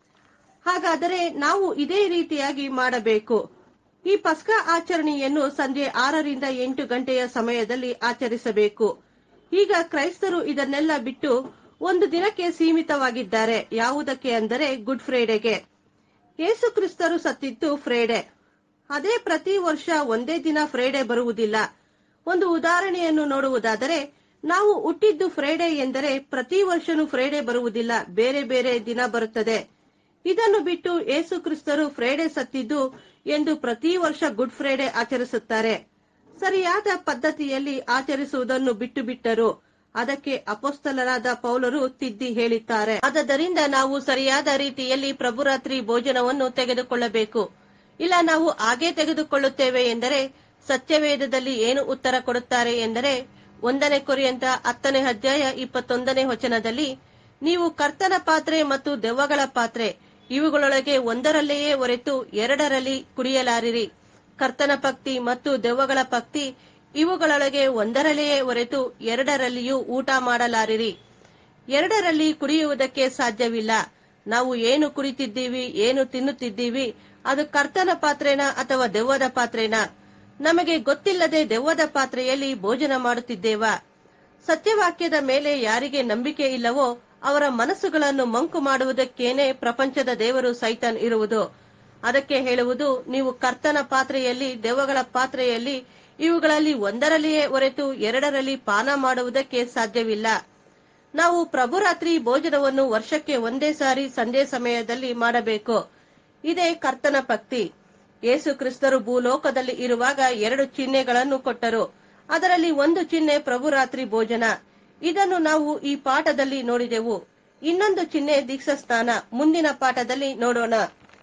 ಹಾಗಾದರೆ ನಾವು ಇದೇ ರೀತಿಯಾಗಿ ಮಾಡಬೇಕು. ಈ ಪಸ್ಕ ಆಚರಣೆಯನ್ನು ಸಂಜೆ ಆರರಿಂದ ಎಂಟು ಗಂಟೆಯ ಸಮಯದಲ್ಲಿ ಆಚರಿಸಬೇಕು. ಈಗ ಕ್ರೈಸ್ತರು ಇದನ್ನೆಲ್ಲ ಬಿಟ್ಟು ಒಂದು ದಿನಕ್ಕೆ ಸೀಮಿತವಾಗಿದ್ದಾರೆ. ಯಾವುದಕ್ಕೆ ಅಂದರೆ ಗುಡ್ ಫ್ರೈಡೆಗೆ. ಯೇಸು ಕ್ರಿಸ್ತರು ಸತ್ತಿದ್ದು ಫ್ರೈಡೆ. ಅದೇ ಪ್ರತಿ ವರ್ಷ ಒಂದೇ ದಿನ ಫ್ರೈಡೆ ಬರುವುದಿಲ್ಲ. ಒಂದು ಉದಾಹರಣೆಯನ್ನು ನೋಡುವುದಾದರೆ, ನಾವು ಹುಟ್ಟಿದ್ದು ಫ್ರೈಡೆ ಎಂದರೆ ಪ್ರತಿ ವರ್ಷನೂ ಫ್ರೈಡೆ ಬರುವುದಿಲ್ಲ, ಬೇರೆ ಬೇರೆ ದಿನ ಬರುತ್ತದೆ. ಇದನ್ನು ಬಿಟ್ಟು ಯೇಸು ಕ್ರಿಸ್ತರು ಫ್ರೈಡೆ ಸತ್ತಿದ್ದು ಎಂದು ಪ್ರತಿ ವರ್ಷ ಗುಡ್ ಫ್ರೈಡೆ ಆಚರಿಸುತ್ತಾರೆ. ಸರಿಯಾದ ಪದ್ಧತಿಯಲ್ಲಿ ಆಚರಿಸುವುದನ್ನು ಬಿಟ್ಟು ಬಿಟ್ಟರು. ಅದಕ್ಕೆ ಅಪೊಸ್ತಲರಾದ ಪೌಲರು ತಿದ್ದಿ ಹೇಳಿದ್ದಾರೆ. ಆದ್ದರಿಂದ ನಾವು ಸರಿಯಾದ ರೀತಿಯಲ್ಲಿ ಪ್ರಭುರಾತ್ರಿ ಭೋಜನವನ್ನು ತೆಗೆದುಕೊಳ್ಳಬೇಕು. ಇಲ್ಲ ನಾವು ಹಾಗೆ ತೆಗೆದುಕೊಳ್ಳುತ್ತೇವೆ ಎಂದರೆ, ಸತ್ಯವೇದದಲ್ಲಿ ಏನು ಉತ್ತರ ಕೊಡುತ್ತಾರೆ ಎಂದರೆ, ಒಂದನೇ ಕೊರಿಂಥ ಹತ್ತನೇ ಅಧ್ಯಾಯ ಇಪ್ಪತ್ತೊಂದನೇ ವಚನದಲ್ಲಿ, ನೀವು ಕರ್ತನ ಪಾತ್ರೆ ಮತ್ತು ದೆವ್ವಗಳ ಪಾತ್ರೆ ಇವುಗಳೊಳಗೆ ಒಂದರಲ್ಲಿಯೇ ಹೊರತು ಎರಡರಲ್ಲಿ ಕುಡಿಯಲಾರಿರಿ. ಕರ್ತನ ಪಕ್ತಿ ಮತ್ತು ದೆವ್ವಗಳ ಪಕ್ತಿ ಇವುಗಳೊಳಗೆ ಒಂದರಲ್ಲಿಯೇ ಹೊರತು ಎರಡರಲ್ಲಿಯೂ ಊಟ ಮಾಡಲಾರಿರಿ. ಎರಡರಲ್ಲಿ ಕುಡಿಯುವುದಕ್ಕೆ ಸಾಧ್ಯವಿಲ್ಲ. ನಾವು ಏನು ಕುಡಿತಿದ್ದೀವಿ, ಏನು ತಿನ್ನುತ್ತಿದ್ದೀವಿ, ಅದು ಕರ್ತನ ಪಾತ್ರೆನಾ ಅಥವಾ ದೆವ್ವದ ಪಾತ್ರೆನಾ? ನಮಗೆ ಗೊತ್ತಿಲ್ಲದೆ ದೆವ್ವದ ಪಾತ್ರೆಯಲ್ಲಿ ಭೋಜನ ಮಾಡುತ್ತಿದ್ದೇವಾ? ಸತ್ಯವಾಕ್ಯದ ಮೇಲೆ ಯಾರಿಗೆ ನಂಬಿಕೆ ಇಲ್ಲವೋ ಅವರ ಮನಸ್ಸುಗಳನ್ನು ಮಂಕು ಮಾಡುವುದಕ್ಕೇನೆ ಪ್ರಪಂಚದ ದೇವರು ಸೈತಾನ್ ಇರುವುದು. ಅದಕ್ಕೆ ಹೇಳುವುದು, ನೀವು ಕರ್ತನ ಪಾತ್ರೆಯಲ್ಲಿ ದೆವ್ವಗಳ ಪಾತ್ರೆಯಲ್ಲಿ ಇವುಗಳಲ್ಲಿ ಒಂದರಲ್ಲಿಯೇ ಹೊರತು ಎರಡರಲ್ಲಿ ಪಾನ ಮಾಡುವುದಕ್ಕೆ ಸಾಧ್ಯವಿಲ್ಲ. ನಾವು ಪ್ರಭುರಾತ್ರಿ ಭೋಜನವನ್ನು ವರ್ಷಕ್ಕೆ ಒಂದೇ ಸಾರಿ ಸಂಜೆ ಸಮಯದಲ್ಲಿ ಮಾಡಬೇಕು. ಇದೇ ಕರ್ತನ ಭಕ್ತಿ. ಯೇಸು ಕ್ರಿಸ್ತರು ಭೂಲೋಕದಲ್ಲಿ ಇರುವಾಗ ಎರಡು ಚಿಹ್ನೆಗಳನ್ನು ಕೊಟ್ಟರು. ಅದರಲ್ಲಿ ಒಂದು ಚಿಹ್ನೆ ಪ್ರಭುರಾತ್ರಿ ಭೋಜನ. ಇದನ್ನು ನಾವು ಈ ಪಾಠದಲ್ಲಿ ನೋಡಿದೆವು. ಇನ್ನೊಂದು ಚಿಹ್ನೆ ದೀಕ್ಷಾಸ್ನಾನ ಮುಂದಿನ ಪಾಠದಲ್ಲಿ ನೋಡೋಣ.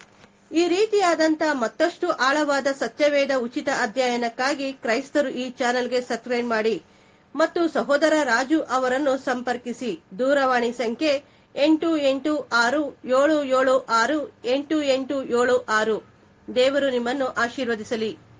ಈ ರೀತಿಯಾದಂತ ಮತ್ತಷ್ಟು ಆಳವಾದ ಸತ್ಯವೇದ ಉಚಿತ ಅಧ್ಯಯನಕ್ಕಾಗಿ ಕ್ರೈಸ್ತರು ಈ ಚಾನೆಲ್ಗೆ ಸಬ್ಸ್ಕ್ರೈಬ್ ಮಾಡಿ ಮತ್ತು ಸಹೋದರ ರಾಜು ಅವರನ್ನು ಸಂಪರ್ಕಿಸಿ. ದೂರವಾಣಿ ಸಂಖ್ಯೆ ಎಂಟು ಎಂಟು ಆರು ಏಳು ಏಳು ಆರು ಎಂಟು ಎಂಟು ಏಳು ಆರು. ದೇವರು ನಿಮ್ಮನ್ನು ಆಶೀರ್ವದಿಸಲಿ.